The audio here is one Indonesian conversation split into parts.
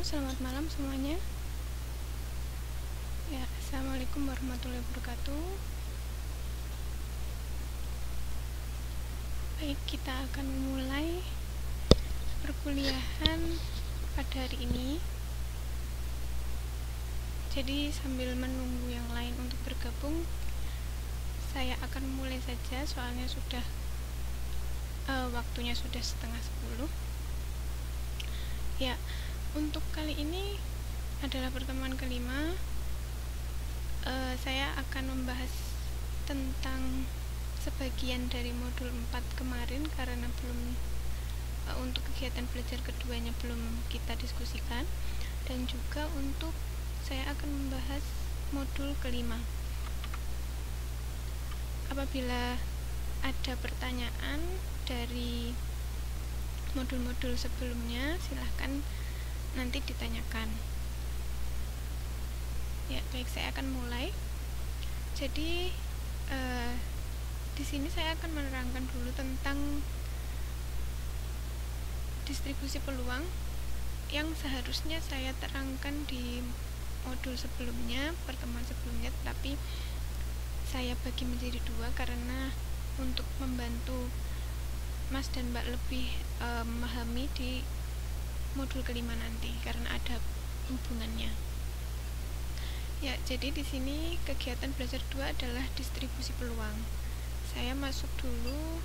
selamat malam semuanya. Ya, assalamualaikum warahmatullahi wabarakatuh. Baik, kita akan memulai perkuliahan pada hari ini. Jadi sambil menunggu yang lain untuk bergabung, saya akan memulai saja, soalnya sudah waktunya sudah 9:30. Ya, untuk kali ini adalah pertemuan kelima. Saya akan membahas tentang sebagian dari modul 4 kemarin, karena belum untuk kegiatan belajar keduanya belum kita diskusikan, dan juga untuk saya akan membahas modul kelima. Apabila ada pertanyaan dari modul-modul sebelumnya, silahkan nanti ditanyakan. Ya, baik, saya akan mulai. Jadi di sini saya akan menerangkan dulu tentang distribusi peluang yang seharusnya saya terangkan di modul sebelumnya, pertemuan sebelumnya, tapi saya bagi menjadi dua karena untuk membantu Mas dan Mbak lebih memahami di modul kelima nanti, karena ada hubungannya. Ya, jadi di sini kegiatan belajar 2 adalah distribusi peluang. Saya masuk dulu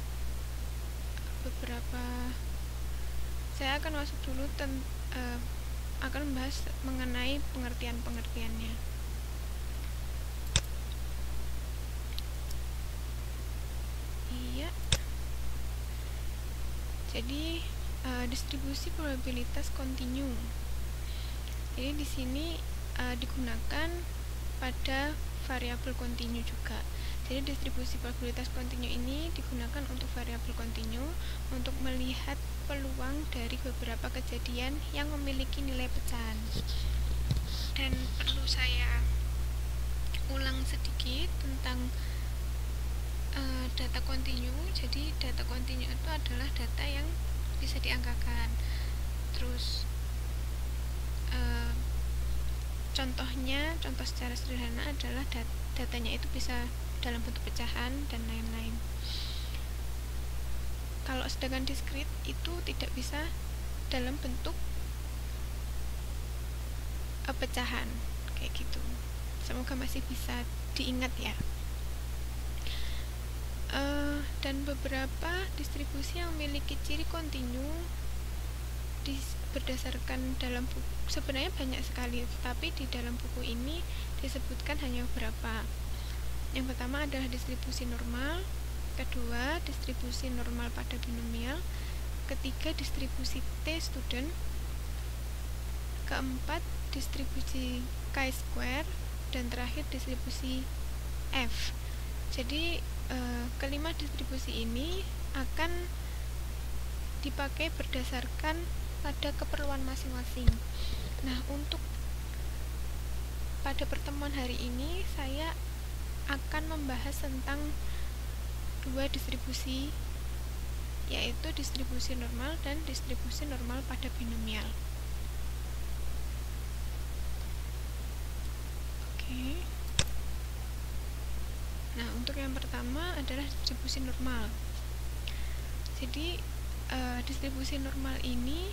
saya akan masuk dulu akan membahas mengenai pengertian-pengertiannya. Iya. Jadi distribusi probabilitas kontinu. Jadi di sini digunakan pada variabel kontinu juga. Jadi distribusi probabilitas kontinu ini digunakan untuk variabel kontinu untuk melihat peluang dari beberapa kejadian yang memiliki nilai pecahan. Dan perlu saya ulang sedikit tentang data kontinu. Jadi data kontinu itu adalah data yang bisa diangkakan. Terus contoh secara sederhana adalah datanya itu bisa dalam bentuk pecahan dan lain-lain. Kalau sedangkan diskrit itu tidak bisa dalam bentuk pecahan kayak gitu. Semoga masih bisa diingat ya. Dan beberapa distribusi yang memiliki ciri kontinu berdasarkan dalam buku, sebenarnya banyak sekali, tapi di dalam buku ini disebutkan hanya beberapa. Yang pertama adalah distribusi normal, kedua distribusi normal pada binomial, ketiga distribusi T-student, keempat distribusi chi-square, dan terakhir distribusi F. Jadi kelima distribusi ini akan dipakai berdasarkan pada keperluan masing-masing. Nah, untuk pada pertemuan hari ini saya akan membahas tentang dua distribusi, yaitu distribusi normal dan distribusi normal pada binomial. Oke. Nah, untuk yang pertama adalah distribusi normal. Jadi distribusi normal ini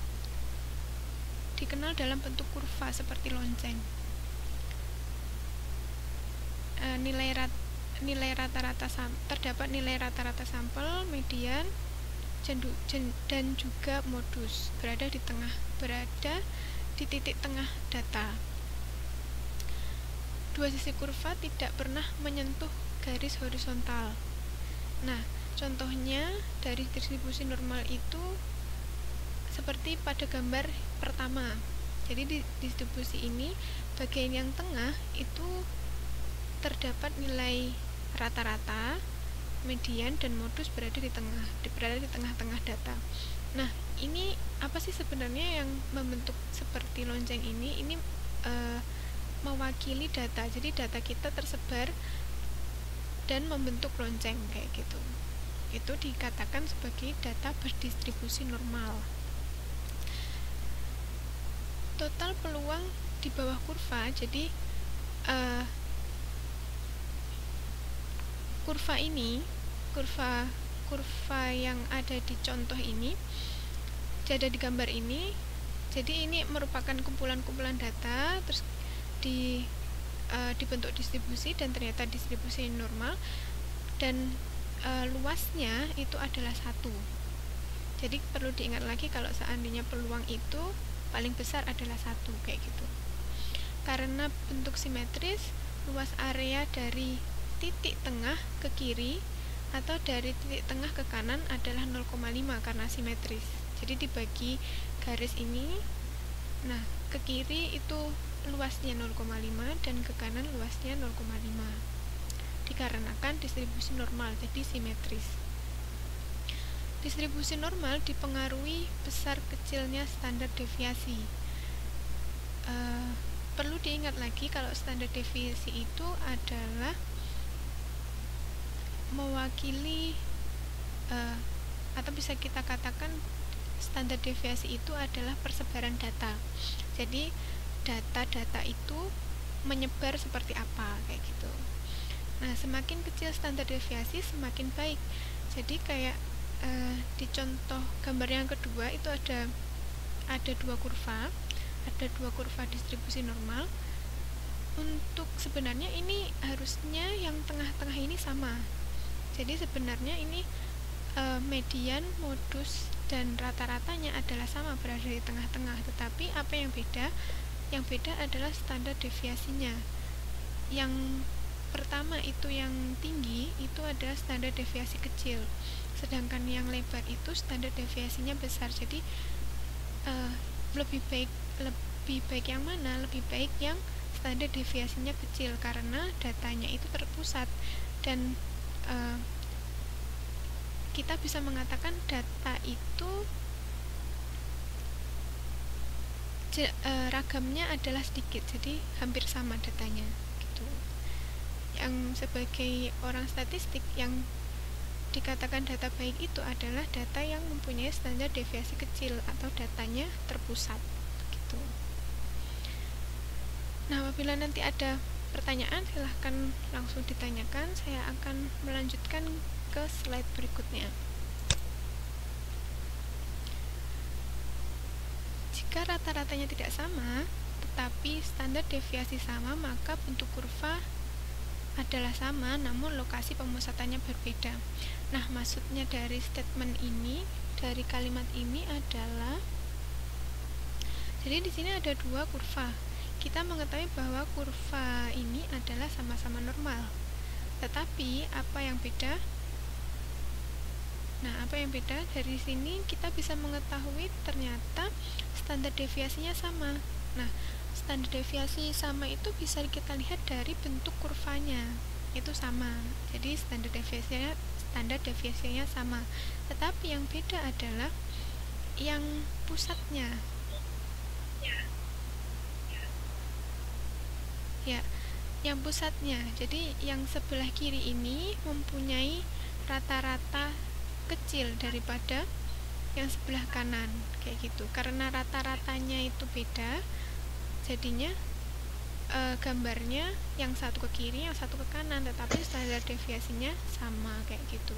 dikenal dalam bentuk kurva seperti lonceng. Terdapat nilai rata-rata sampel, median, dan juga modus berada di titik tengah data. Dua sisi kurva tidak pernah menyentuh garis horizontal. Nah, contohnya dari distribusi normal itu seperti pada gambar pertama. Jadi di distribusi ini bagian yang tengah itu terdapat nilai rata-rata, median, dan modus berada di tengah-tengah data. Nah, ini apa sih sebenarnya yang membentuk seperti lonceng ini? Ini mewakili data. Jadi data kita tersebar dan membentuk lonceng kayak gitu. Itu dikatakan sebagai data berdistribusi normal. total peluang di bawah kurva. Jadi kurva ini, kurva yang ada di contoh ini, ada di gambar ini. Jadi ini merupakan kumpulan-kumpulan data, terus dibentuk distribusi, dan ternyata distribusi normal, dan luasnya itu adalah 1. Jadi perlu diingat lagi kalau seandainya peluang itu paling besar adalah 1, kayak gitu. Karena bentuk simetris, luas area dari titik tengah ke kiri atau dari titik tengah ke kanan adalah 0,5 karena simetris. Jadi dibagi garis ini, nah ke kiri itu luasnya 0,5 dan ke kanan luasnya 0,5, dikarenakan distribusi normal, jadi simetris. Distribusi normal dipengaruhi besar kecilnya standar deviasi. Perlu diingat lagi kalau standar deviasi itu adalah mewakili atau bisa kita katakan standar deviasi itu adalah persebaran data. Jadi data-data itu menyebar seperti apa, kayak gitu. Nah, semakin kecil standar deviasi semakin baik. Jadi kayak di contoh gambar yang kedua itu ada dua kurva distribusi normal. Untuk sebenarnya ini harusnya yang tengah-tengah ini sama. Jadi sebenarnya ini median, modus, dan rata-ratanya adalah sama, berada di tengah-tengah. Tetapi apa yang beda? Yang beda adalah standar deviasinya. Yang pertama itu yang tinggi itu adalah standar deviasi kecil, sedangkan yang lebar itu standar deviasinya besar. Jadi lebih baik yang mana? Lebih baik yang standar deviasinya kecil karena datanya itu terpusat, dan kita bisa mengatakan data itu ragamnya adalah sedikit, jadi hampir sama datanya gitu. Yang sebagai orang statistik yang dikatakan data baik itu adalah data yang mempunyai standar deviasi kecil atau datanya terpusat gitu. Nah, apabila nanti ada pertanyaan silahkan langsung ditanyakan. Saya akan melanjutkan ke slide berikutnya. Jika rata-ratanya tidak sama tetapi standar deviasi sama, maka bentuk kurva adalah sama namun lokasi pemusatannya berbeda. Nah, maksudnya dari statement ini, dari kalimat ini adalah, jadi di sini ada dua kurva. Kita mengetahui bahwa kurva ini adalah sama-sama normal. Tetapi apa yang beda? Nah, apa yang beda? Dari sini kita bisa mengetahui ternyata standar deviasinya sama. Nah, standar deviasi sama itu bisa kita lihat dari bentuk kurvanya. Itu sama. Jadi standar deviasinya sama. Tetapi yang beda adalah yang pusatnya. Ya, yang pusatnya. Jadi yang sebelah kiri ini mempunyai rata-rata kecil daripada yang sebelah kanan, kayak gitu. Karena rata-ratanya itu beda, jadinya gambarnya yang satu ke kiri, yang satu ke kanan, tetapi standar deviasinya sama, kayak gitu.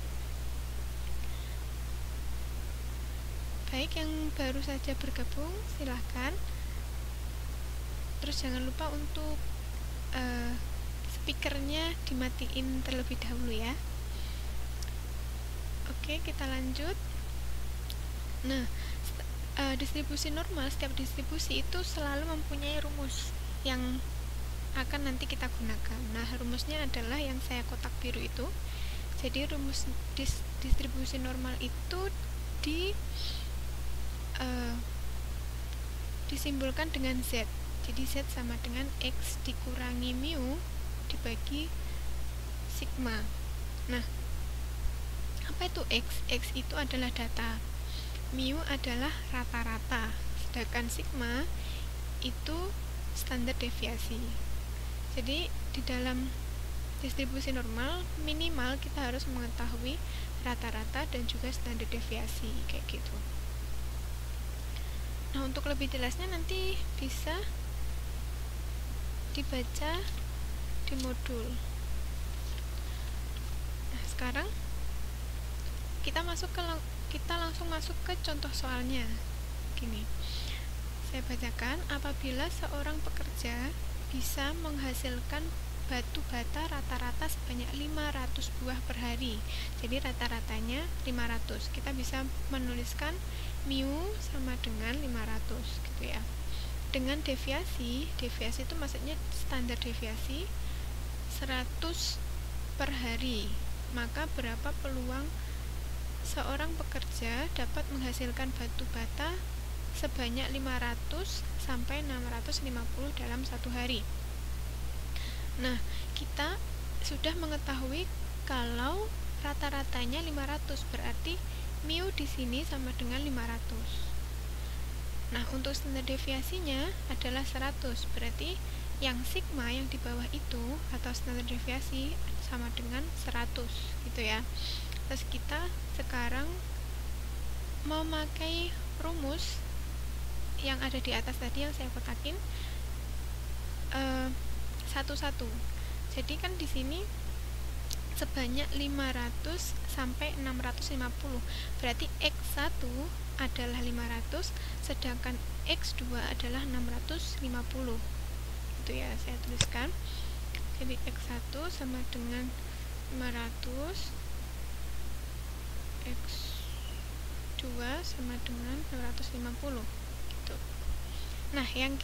Baik, yang baru saja bergabung silahkan. Terus jangan lupa untuk speakernya dimatiin terlebih dahulu ya. Oke, kita lanjut. Nah, distribusi normal, setiap distribusi itu selalu mempunyai rumus yang akan nanti kita gunakan. Nah, rumusnya adalah yang saya kotak biru itu. Jadi rumus distribusi normal itu disimbolkan dengan Z. Jadi Z sama dengan X dikurangi mu dibagi sigma. Nah, apa itu X? X itu adalah data, mu adalah rata-rata, sedangkan sigma itu standar deviasi. Jadi di dalam distribusi normal minimal kita harus mengetahui rata-rata dan juga standar deviasi, kayak gitu. Nah, untuk lebih jelasnya nanti bisa dibaca di modul. Nah, sekarang kita langsung masuk ke contoh soalnya. Gini, saya bacakan, apabila seorang pekerja bisa menghasilkan batu bata rata-rata sebanyak 500 buah per hari. Jadi rata-ratanya 500. Kita bisa menuliskan mu sama dengan 500 gitu ya. Dengan deviasi itu maksudnya standar deviasi 100 per hari. Maka berapa peluang seorang pekerja dapat menghasilkan batu bata sebanyak 500 sampai 650 dalam satu hari. Nah, kita sudah mengetahui kalau rata-ratanya 500, berarti mu di sini sama dengan 500. Nah, untuk standar deviasinya adalah 100, berarti yang sigma yang di bawah itu atau standar deviasi sama dengan 100 gitu ya. Terus kita sekarang memakai rumus yang ada di atas tadi yang saya kotakin satu-satu. Jadi kan di sini sebanyak 500 sampai 650. Berarti X1 adalah 500 sedangkan X2 adalah 650. Itu ya, saya tuliskan. Jadi X1 sama dengan 500, X2 sama dengan 650 gitu. Nah,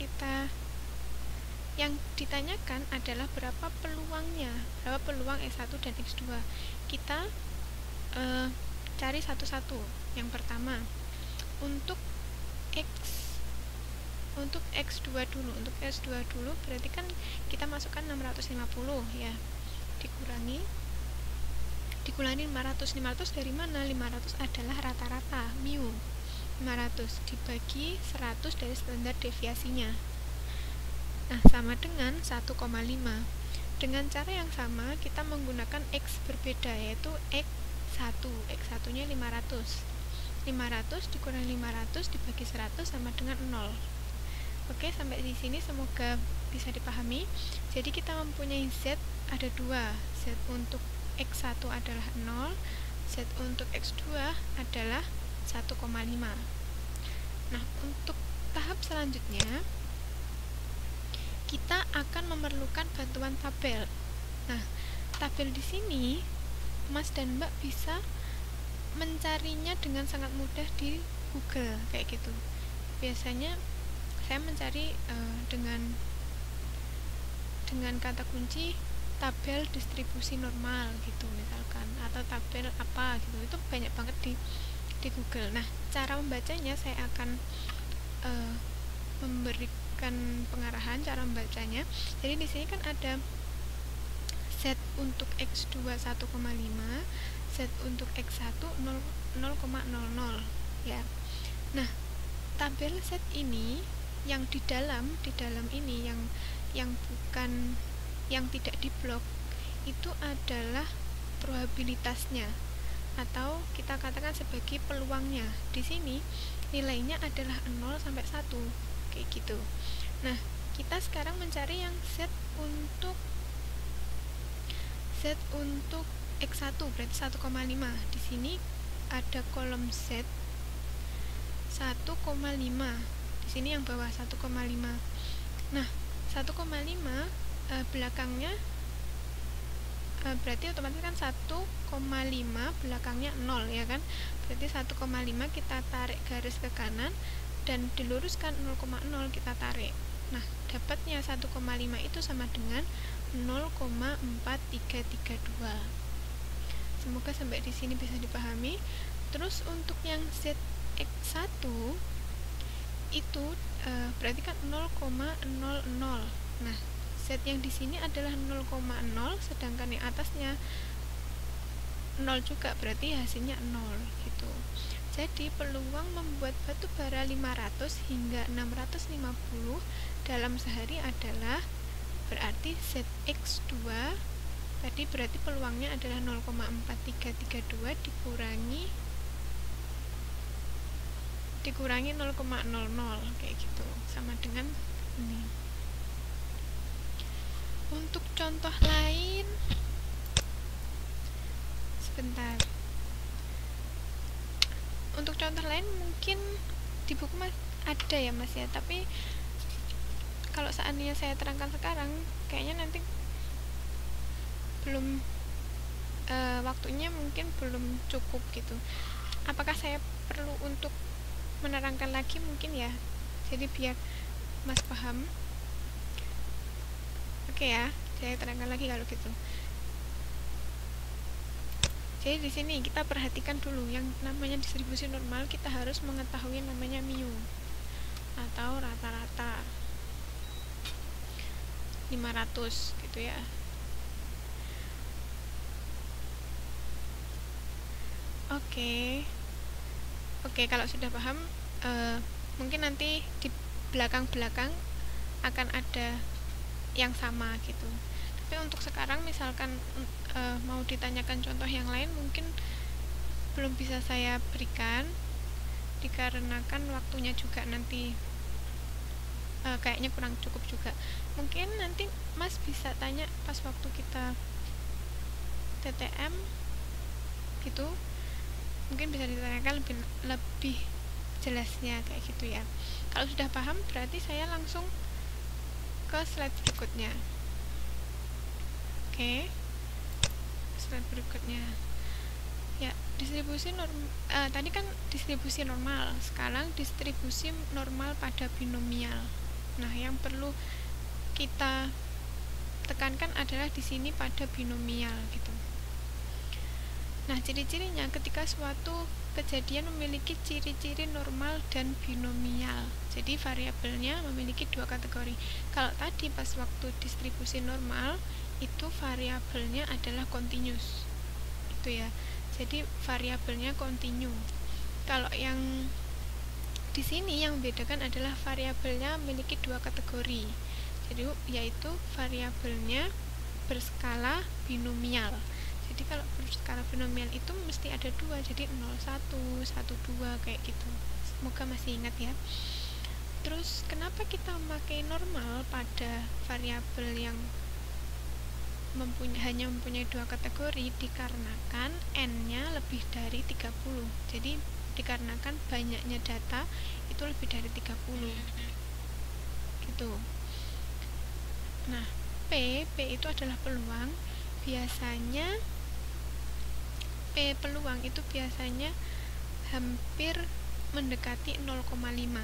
yang ditanyakan adalah berapa peluangnya, berapa peluang X1 dan X2. Kita cari satu-satu. Yang pertama, untuk X2 dulu. Untuk X2 dulu berarti kan kita masukkan 650 ya. Dikurangi 500 dari mana? 500 adalah rata-rata mu. 500 dibagi 100 dari standar deviasinya. Nah, sama dengan 1,5. Dengan cara yang sama, kita menggunakan X berbeda, yaitu X1. X1-nya 500. 500 dikurangi 500 dibagi 100 sama dengan 0. Oke, sampai di sini semoga bisa dipahami. Jadi kita mempunyai Z ada 2. Z untuk X1 adalah 0, Z untuk X2 adalah 1,5. Nah, untuk tahap selanjutnya kita akan memerlukan bantuan tabel. Nah, tabel di sini Mas dan Mbak bisa mencarinya dengan sangat mudah di Google kayak gitu. Biasanya saya mencari dengan kata kunci tabel distribusi normal gitu misalkan, atau tabel apa gitu. Itu banyak banget di Google. Nah, cara membacanya saya akan memberikan pengarahan cara membacanya. Jadi di sini kan ada Z untuk X2 1,5, Z untuk X1 0,00 ya. Nah, tabel Z ini yang di dalam ini yang bukan, yang tidak diblok itu adalah probabilitasnya, atau kita katakan sebagai peluangnya. Di sini nilainya adalah 0 sampai 1 kayak gitu. Nah, kita sekarang mencari yang Z untuk X1 berarti 1,5. Di sini ada kolom Z 1,5. Di sini yang bawah 1,5. Nah, 1,5 belakangnya berarti otomatis kan 1,5 belakangnya 0 ya kan. Berarti 1,5 kita tarik garis ke kanan dan diluruskan 0,0 kita tarik. Nah, dapatnya 1,5 itu sama dengan 0,4332. Semoga sampai di sini bisa dipahami. Terus untuk yang ZX1 itu berarti kan 0,00. Nah, Z yang di sini adalah 0,0, sedangkan yang atasnya 0 juga, berarti hasilnya 0 gitu. Jadi peluang membuat batu bara 500 hingga 650 dalam sehari adalah berarti ZX2 tadi berarti peluangnya adalah 0,4332 dikurangi dikurangi 0,00 kayak gitu, sama dengan ini. Untuk contoh lain, sebentar. Untuk contoh lain mungkin di buku ada ya Mas ya, tapi kalau seandainya saya terangkan sekarang kayaknya nanti belum waktunya mungkin belum cukup gitu. Apakah saya perlu untuk menerangkan lagi mungkin ya, jadi biar Mas paham? Oke ya, saya terangkan lagi kalau gitu. Jadi di sini kita perhatikan dulu yang namanya distribusi normal, kita harus mengetahui namanya mu atau rata-rata 500 gitu ya. Oke, kalau sudah paham, mungkin nanti di belakang-belakang akan ada yang sama gitu. Tapi untuk sekarang misalkan mau ditanyakan contoh yang lain mungkin belum bisa saya berikan, dikarenakan waktunya juga nanti kayaknya kurang cukup juga. Mungkin nanti Mas bisa tanya pas waktu kita TTM gitu, mungkin bisa ditanyakan lebih jelasnya kayak gitu ya. Kalau sudah paham berarti saya langsung ke slide berikutnya. Oke, slide berikutnya ya, distribusi tadi kan distribusi normal, sekarang distribusi normal pada binomial. Nah, yang perlu kita tekankan adalah di sini pada binomial gitu. Nah, ciri-cirinya ketika suatu kejadian memiliki ciri-ciri normal dan binomial. Jadi variabelnya memiliki dua kategori. Kalau tadi pas waktu distribusi normal itu variabelnya adalah continuous. Itu ya. Jadi variabelnya kontinu. Kalau yang di sini yang membedakan adalah variabelnya memiliki dua kategori. Jadi yaitu variabelnya berskala binomial. Jadi kalau berskala binomial itu mesti ada dua, jadi 01, 12 kayak gitu. Semoga masih ingat ya. Terus kenapa kita memakai normal pada variabel yang hanya mempunyai dua kategori? Dikarenakan n-nya lebih dari 30. Jadi dikarenakan banyaknya data itu lebih dari 30. Gitu. Nah, P itu adalah peluang. Biasanya P peluang itu biasanya hampir mendekati 0,5.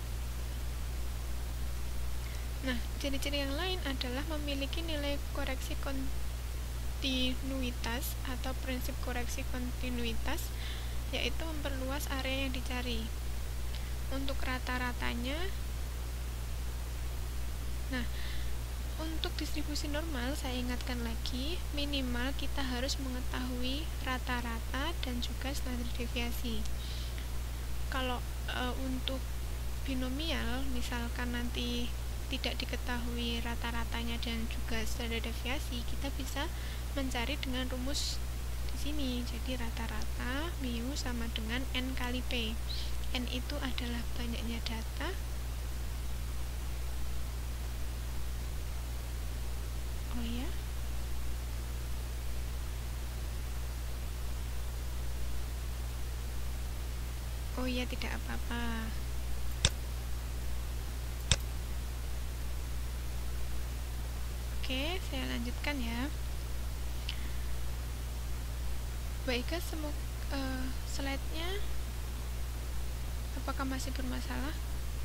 Nah, ciri-ciri yang lain adalah memiliki nilai koreksi kontinuitas atau prinsip koreksi kontinuitas, yaitu memperluas area yang dicari. Untuk rata-ratanya, nah, untuk distribusi normal, saya ingatkan lagi, minimal kita harus mengetahui rata-rata dan juga standar deviasi. Kalau untuk binomial, misalkan nanti tidak diketahui rata-ratanya dan juga standar deviasi, kita bisa mencari dengan rumus di sini. Jadi rata-rata mu sama dengan n kali p. N itu adalah banyaknya data. Oh ya. Oh iya, tidak apa-apa. Oke, saya lanjutkan ya. Baik, slide-nya apakah masih bermasalah?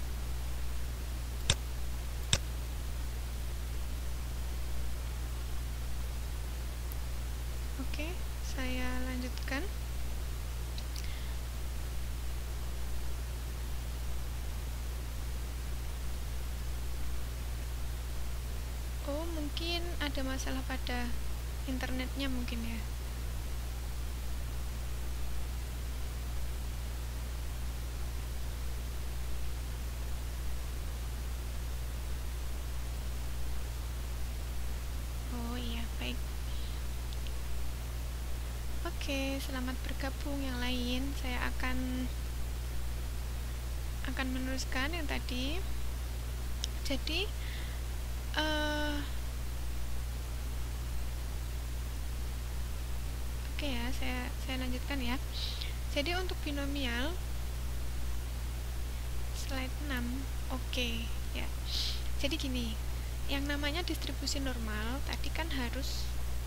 Oke, saya lanjutkan. Oh, mungkin ada masalah pada internetnya mungkin ya. Oh iya, baik. Oke, selamat bergabung yang lain. Saya akan akan meneruskan yang tadi. Jadi oke ya, saya lanjutkan ya. Jadi untuk binomial slide 6. Oke ya. Jadi gini, yang namanya distribusi normal tadi kan harus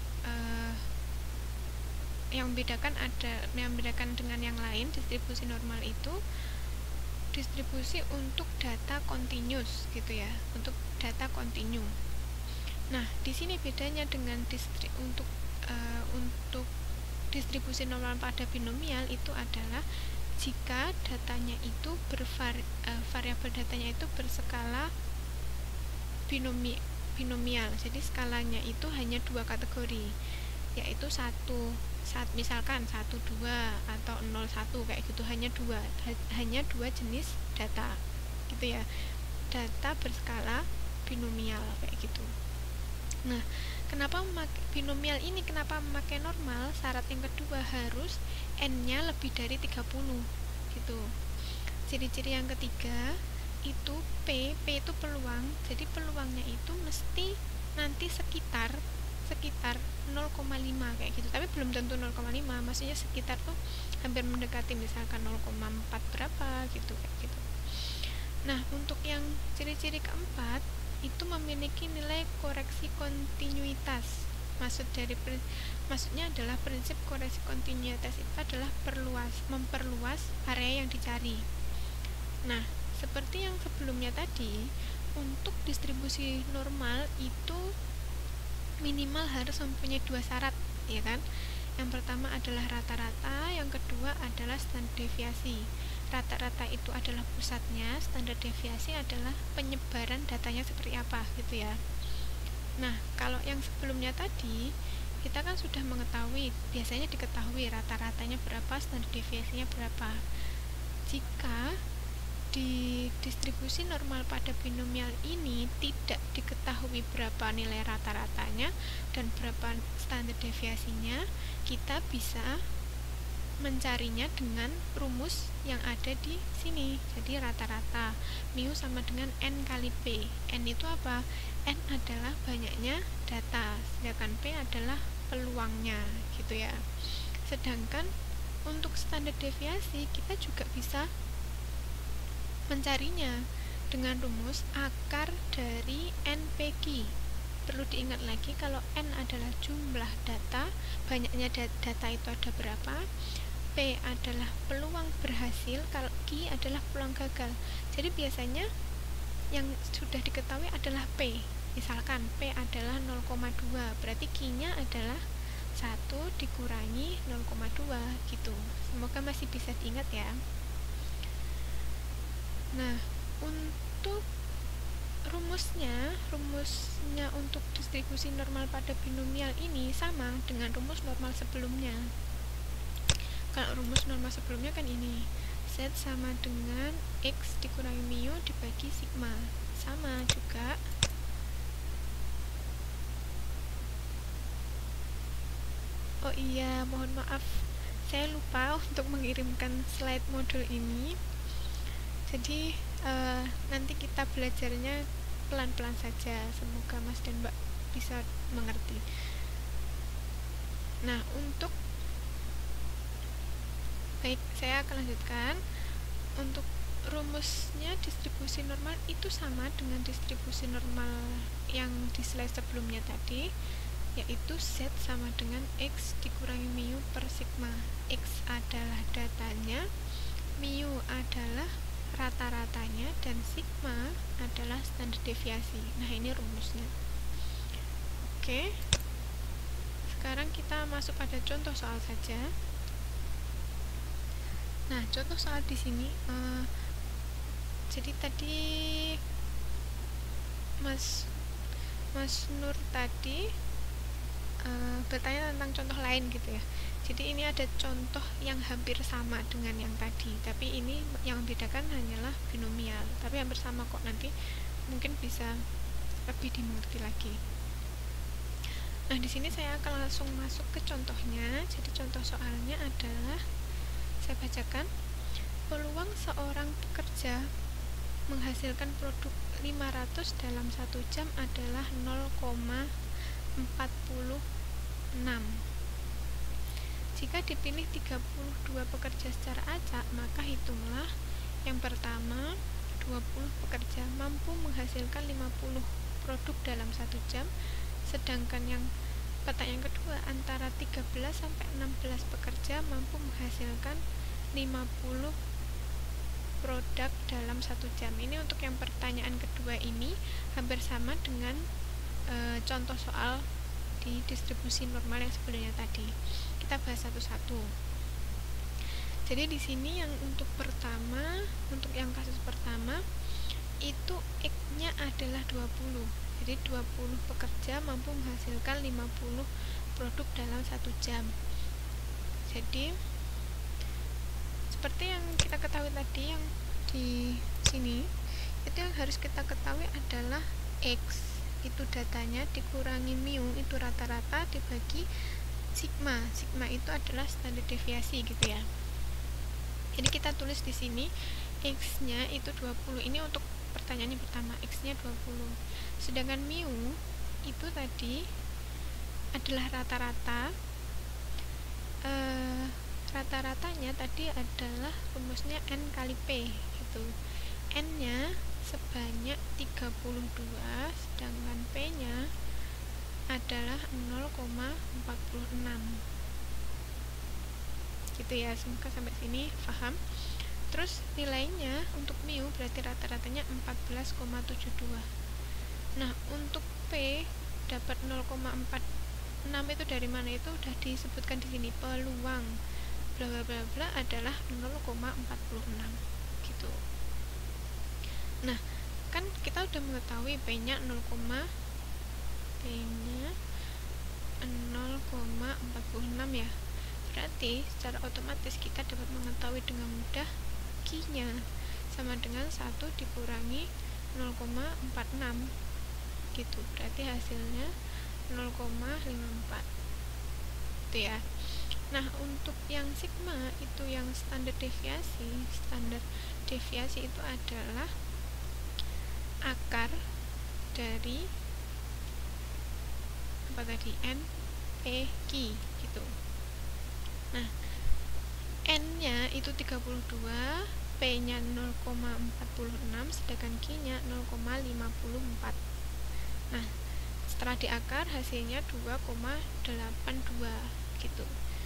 yang membedakan dengan yang lain. Distribusi normal itu distribusi untuk data continuous gitu ya, untuk data kontinu. Nah, di sini bedanya dengan untuk distribusi normal pada binomial itu adalah jika datanya itu variabel datanya itu berskala binomial. Jadi skalanya itu hanya 2 kategori, yaitu misalkan 1, 2 atau 0, 1 kayak gitu, hanya dua jenis data gitu ya, data berskala binomial kayak gitu. Nah, kenapa binomial ini kenapa memakai normal? Syarat yang kedua harus n-nya lebih dari 30 gitu. Ciri-ciri yang ketiga itu P itu peluang. Jadi peluangnya itu mesti nanti sekitar 0,5 kayak gitu. Tapi belum tentu 0,5, maksudnya sekitar tuh hampir mendekati, misalkan 0,4 berapa gitu kayak gitu. Nah, untuk yang ciri-ciri keempat itu memiliki nilai koreksi kontinuitas. Maksudnya adalah prinsip koreksi kontinuitas itu adalah memperluas area yang dicari. Nah, seperti yang sebelumnya tadi, untuk distribusi normal itu minimal harus mempunyai 2 syarat, ya kan? Yang pertama adalah rata-rata, yang kedua adalah standar deviasi. Rata-rata itu adalah pusatnya, standar deviasi adalah penyebaran datanya seperti apa gitu ya. Nah, kalau yang sebelumnya tadi kita kan sudah mengetahui, biasanya diketahui rata-ratanya berapa, standar deviasinya berapa. Jika di distribusi normal pada binomial ini tidak diketahui berapa nilai rata-ratanya dan berapa standar deviasinya, kita bisa mencarinya dengan rumus yang ada di sini. Jadi rata-rata mu sama dengan n kali p. N itu apa? N adalah banyaknya data, sedangkan p adalah peluangnya gitu ya. Sedangkan untuk standar deviasi kita juga bisa mencarinya dengan rumus akar dari NPQ. Perlu diingat lagi kalau N adalah jumlah data, banyaknya data itu ada berapa, P adalah peluang berhasil, kalau Q adalah peluang gagal. Jadi biasanya yang sudah diketahui adalah P. Misalkan P adalah 0,2, berarti Q-nya adalah 1 dikurangi 0,2 gitu. Semoga masih bisa diingat ya. Nah, untuk rumusnya untuk distribusi normal pada binomial ini sama dengan rumus normal sebelumnya. Kalau rumus normal sebelumnya kan ini, Z sama dengan X dikurangi mu dibagi sigma. Sama juga. Oh iya, mohon maaf, saya lupa untuk mengirimkan slide modul ini. Jadi nanti kita belajarnya pelan-pelan saja. Semoga Mas dan Mbak bisa mengerti. Nah, baik, saya akan lanjutkan. Untuk rumusnya distribusi normal itu sama dengan distribusi normal yang di slide sebelumnya tadi, yaitu Z sama dengan X dikurangi mu per sigma. X adalah datanya, mu adalah rata-ratanya, dan sigma adalah standar deviasi. Nah, ini rumusnya. Oke. Sekarang kita masuk pada contoh soal saja. Nah, contoh soal di sini jadi tadi Mas Nur tadi bertanya tentang contoh lain gitu ya. Jadi ini ada contoh yang hampir sama dengan yang tadi, tapi ini yang membedakan hanyalah binomial, tapi hampir sama kok, nanti mungkin bisa lebih dimengerti lagi. Nah, di sini saya akan langsung masuk ke contohnya. Jadi contoh soalnya adalah, saya bacakan, peluang seorang pekerja menghasilkan produk 500 dalam 1 jam adalah 0,46. Jika dipilih 32 pekerja secara acak, maka hitunglah yang pertama 20 pekerja mampu menghasilkan 50 produk dalam 1 jam, sedangkan yang pertanyaan kedua antara 13 sampai 16 pekerja mampu menghasilkan 50 produk dalam 1 jam. Ini untuk yang pertanyaan kedua ini hampir sama dengan contoh soal di distribusi normal yang sebelumnya tadi. Kita bahas satu-satu. Jadi di sini yang untuk yang kasus pertama itu X-nya adalah 20. Jadi 20 pekerja mampu menghasilkan 50 produk dalam 1 jam. Jadi seperti yang kita ketahui tadi yang di sini, itu yang harus kita ketahui adalah X itu datanya dikurangi mu itu rata-rata dibagi sigma. Sigma itu adalah standar deviasi gitu ya. Jadi kita tulis di sini X-nya itu 20. Ini untuk pertanyaan yang pertama, X-nya 20. Sedangkan mu itu tadi adalah rata-rata. Rata-ratanya tadi adalah rumusnya N kali P gitu. N-nya sebanyak 32, sedangkan P-nya adalah 0,46. Gitu ya, semoga sampai sini paham. Terus nilainya untuk mu berarti rata-ratanya 14,72. Nah, untuk P dapat 0,46 itu dari mana? Itu udah disebutkan di sini, peluang bla bla bla bla adalah 0,46 gitu. Nah, kan kita udah mengetahui P-nya 0,46 ya. Berarti secara otomatis kita dapat mengetahui dengan mudah Q-nya sama dengan 1 dikurangi 0,46 gitu. Berarti hasilnya 0,54 itu ya. Nah, untuk yang sigma itu yang standar deviasi. Standar deviasi itu adalah akar dari apa tadi? N P Q gitu. Nah, N-nya itu 32, P-nya 0,46, sedangkan Q-nya 0,54. Nah, setelah diakar hasilnya 2,82 gitu.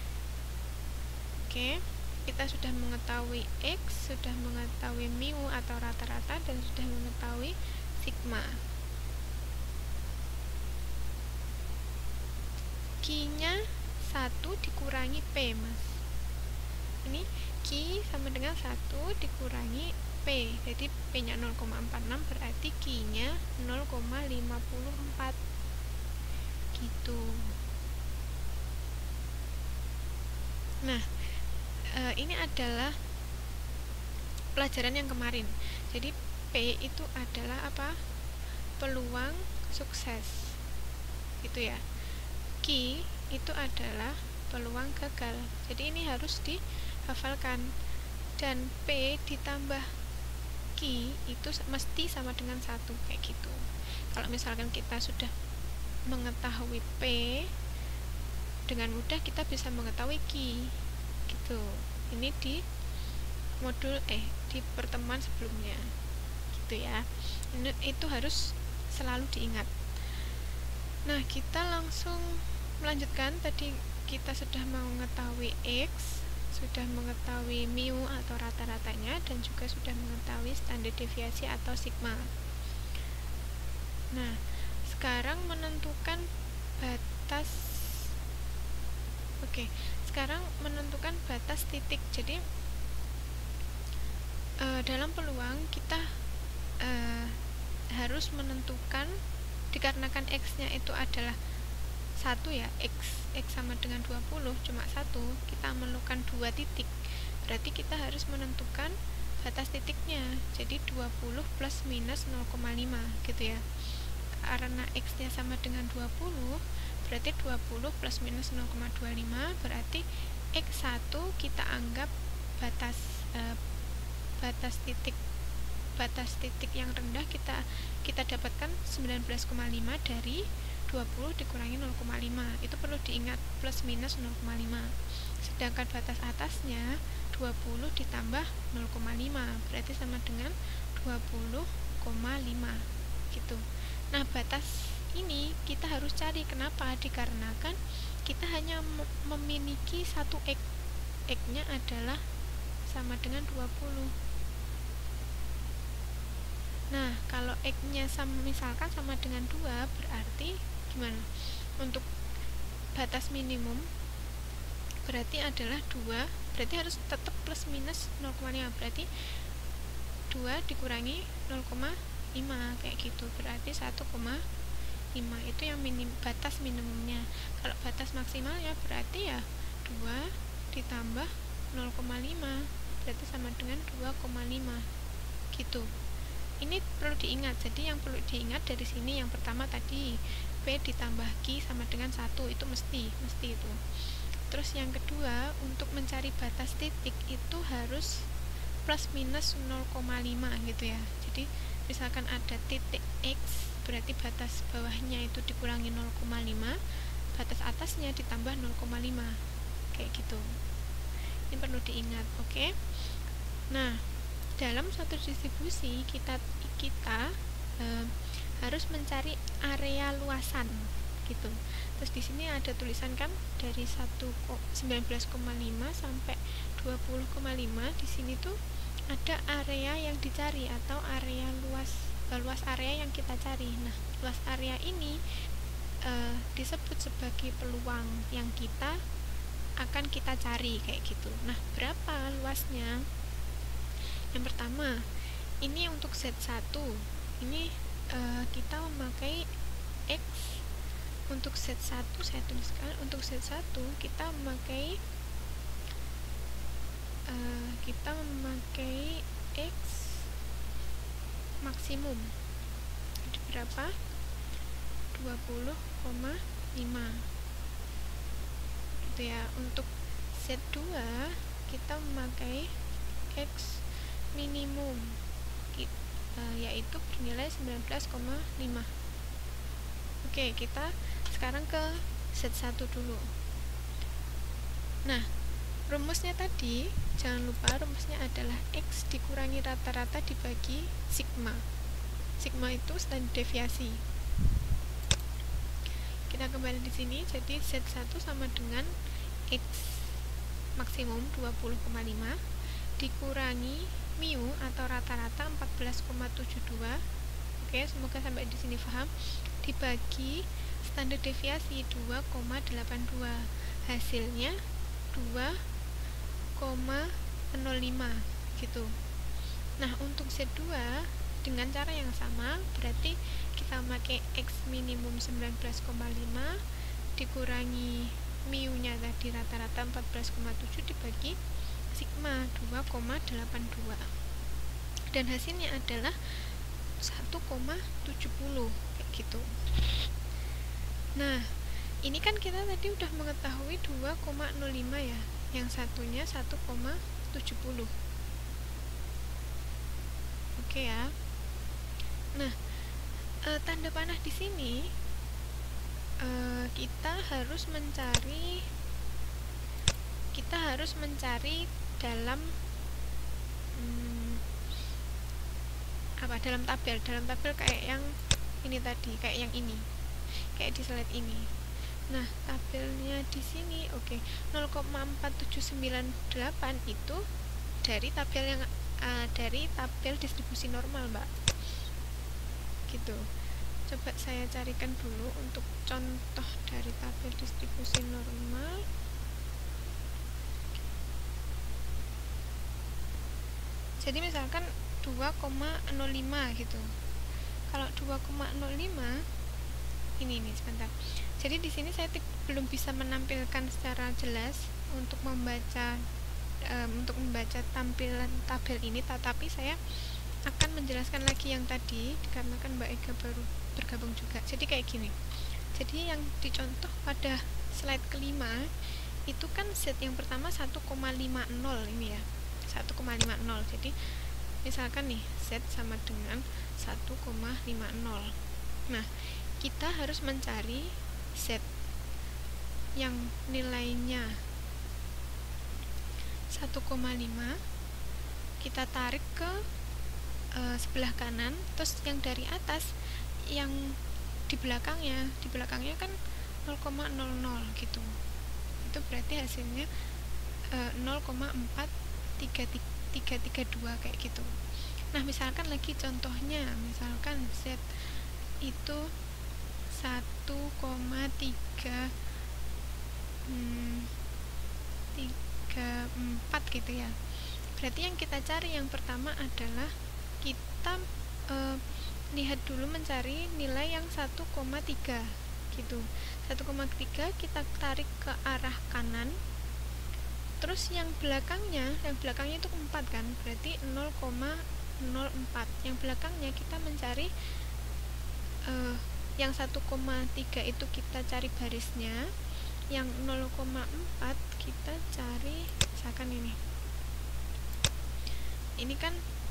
Oke, kita sudah mengetahui X, sudah mengetahui mu atau rata-rata, dan sudah mengetahui sigma. Q-nya 1 dikurangi P, Mas. Ini Q sama dengan 1 dikurangi P. Jadi P-nya 0,46 berarti Q-nya 0,54. Gitu. Nah, ini adalah pelajaran yang kemarin. Jadi P itu adalah apa? Peluang sukses. Gitu ya. Q itu adalah peluang gagal. Jadi ini harus dihafalkan. Dan P ditambah Q itu mesti sama dengan 1 kayak gitu. Kalau misalkan kita sudah mengetahui P, dengan mudah kita bisa mengetahui Q gitu. Ini di modul di pertemuan sebelumnya gitu ya. Itu harus selalu diingat. Nah, kita langsung melanjutkan. Tadi kita sudah mengetahui X, sudah mengetahui mu atau rata-ratanya, dan juga sudah mengetahui standar deviasi atau sigma. Nah, sekarang menentukan batas. Sekarang menentukan batas titik. Jadi dalam peluang kita harus menentukan, dikarenakan X-nya itu adalah 1 ya, X sama dengan 20 cuma 1, kita memerlukan 2 titik. Berarti kita harus menentukan batas titiknya. Jadi 20 plus minus 0,5 gitu ya. Karena X-nya sama dengan 20, berarti 20 plus minus 0,25 berarti X1 kita anggap batas batas titik yang rendah kita dapatkan 19,5 dari 20 dikurangi 0,5. Itu perlu diingat, plus minus 0,5. Sedangkan batas atasnya 20 ditambah 0,5 berarti sama dengan 20,5 gitu. Nah, batas ini kita harus cari. Kenapa? Dikarenakan kita hanya memiliki satu X. X-nya adalah sama dengan 20. Nah, kalau X-nya misalkan sama dengan 2, berarti gimana? Untuk batas minimum berarti adalah 2, berarti harus tetap plus minus 0,5, berarti 2 dikurangi 0,5 kayak gitu, berarti 1,5. Itu yang batas minimumnya. Kalau batas maksimalnya berarti ya 2 ditambah 0,5 berarti sama dengan 2,5 gitu. Ini perlu diingat. Jadi yang perlu diingat dari sini yang pertama tadi P ditambah Q sama dengan 1, itu mesti itu. Terus yang kedua, untuk mencari batas titik itu harus plus minus 0,5 gitu ya. Jadi misalkan ada titik X, berarti batas bawahnya itu dikurangi 0,5, batas atasnya ditambah 0,5 kayak gitu. Ini perlu diingat, oke? Nah, dalam suatu distribusi kita harus mencari area luasan gitu. Terus di sini ada tulisan kan dari 19,5 sampai 20,5. Di sini tuh ada area yang dicari atau area luas area yang kita cari. Nah, luas area ini disebut sebagai peluang yang akan kita cari kayak gitu. Nah, berapa luasnya? Yang pertama, ini untuk Z1 ini kita memakai X. Untuk Z1 saya tuliskan, untuk Z1 kita memakai X maksimum. Jadi berapa? 20,5 gitu ya. Untuk Z2 kita memakai X minimum yaitu bernilai 19,5. Oke, kita sekarang ke Z1 dulu. Nah, rumusnya tadi jangan lupa, rumusnya adalah X dikurangi rata-rata dibagi sigma. Sigma itu standar deviasi. Kita kembali di sini, jadi Z1 sama dengan X maksimum 20,5 dikurangi mu atau rata-rata 14,72. Oke, semoga sampai di sini paham. Dibagi standar deviasi 2,82. Hasilnya 2,05 gitu. Nah, untuk Z2 dengan cara yang sama, berarti kita pakai X minimum 19,5 dikurangi mu-nya tadi rata-rata 14,7 dibagi sigma 2,82 dan hasilnya adalah 1,70 kayak gitu. Nah, ini kan kita tadi udah mengetahui 2,05 ya, yang satunya 1,70. Oke ya. Nah, tanda panah di sini kita harus mencari dalam dalam tabel kayak yang ini tadi, kayak yang ini, kayak di slide ini. Nah, tabelnya di sini oke. 0,4798 itu dari tabel distribusi normal, Mbak. Gitu. Coba saya carikan dulu untuk contoh dari tabel distribusi normal. Jadi misalkan 2,05 gitu. Kalau 2,05 ini sebentar. Jadi di sini saya belum bisa menampilkan secara jelas untuk membaca tampilan tabel ini, tetapi saya akan menjelaskan lagi yang tadi dikarenakan Mbak Ega baru bergabung juga. Jadi kayak gini. Jadi yang dicontoh pada slide kelima itu kan set yang pertama 1,50 ini ya. 1,50. Jadi misalkan nih Z sama dengan 1,50. Nah, kita harus mencari Z yang nilainya 1,5, kita tarik ke sebelah kanan, terus yang dari atas, yang di belakangnya kan 0,00 gitu. Itu berarti hasilnya 0,4332 kayak gitu. Nah, misalkan lagi contohnya, misalkan Z itu 1,334 gitu ya. Berarti yang kita cari yang pertama adalah kita lihat dulu mencari nilai yang 1,3 gitu. 1,3 kita tarik ke arah kanan, terus yang belakangnya itu 4 kan, berarti 0,04. Yang belakangnya kita mencari yang 1,3 itu kita cari barisnya, yang 0,4 kita cari, misalkan ini kan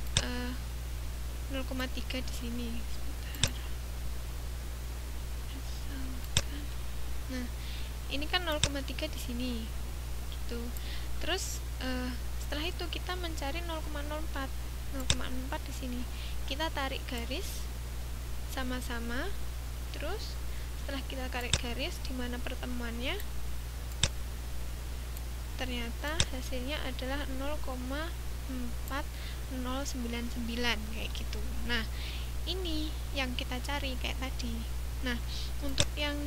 0,3 di sini. Nah, ini kan 0,3 di sini gitu. Terus setelah itu kita mencari 0,04 di sini. Kita tarik garis sama-sama. Terus setelah kita tarik garis di mana pertemuannya, ternyata hasilnya adalah 0,4099 kayak gitu. Nah, ini yang kita cari kayak tadi. Nah, untuk yang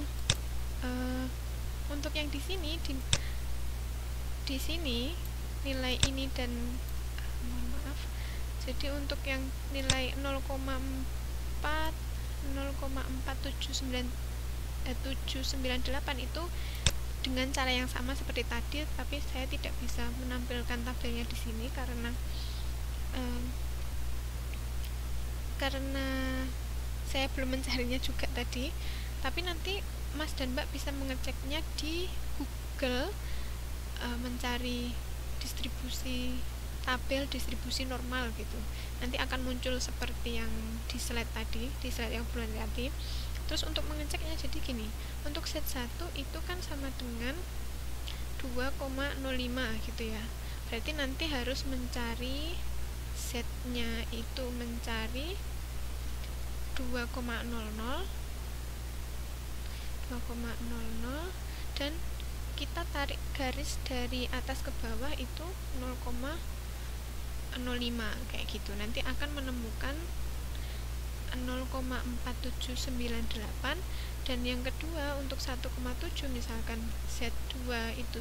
di sini di sini nilai ini dan mohon maaf. Jadi untuk yang nilai 0,4798 itu dengan cara yang sama seperti tadi, tapi saya tidak bisa menampilkan tabelnya di sini karena saya belum mencarinya juga tadi. Tapi nanti Mas dan Mbak bisa mengeceknya di Google, mencari tabel distribusi normal gitu. Nanti akan muncul seperti yang di slide tadi, di slide yang bulan tadi. Terus untuk mengeceknya jadi gini, untuk Z1 itu kan sama dengan 2,05 gitu ya. Berarti nanti harus mencari Z-nya itu mencari 2,00 dan kita tarik garis dari atas ke bawah itu 0,05 kayak gitu. Nanti akan menemukan 0,4798. Dan yang kedua untuk 1,7, misalkan Z2 itu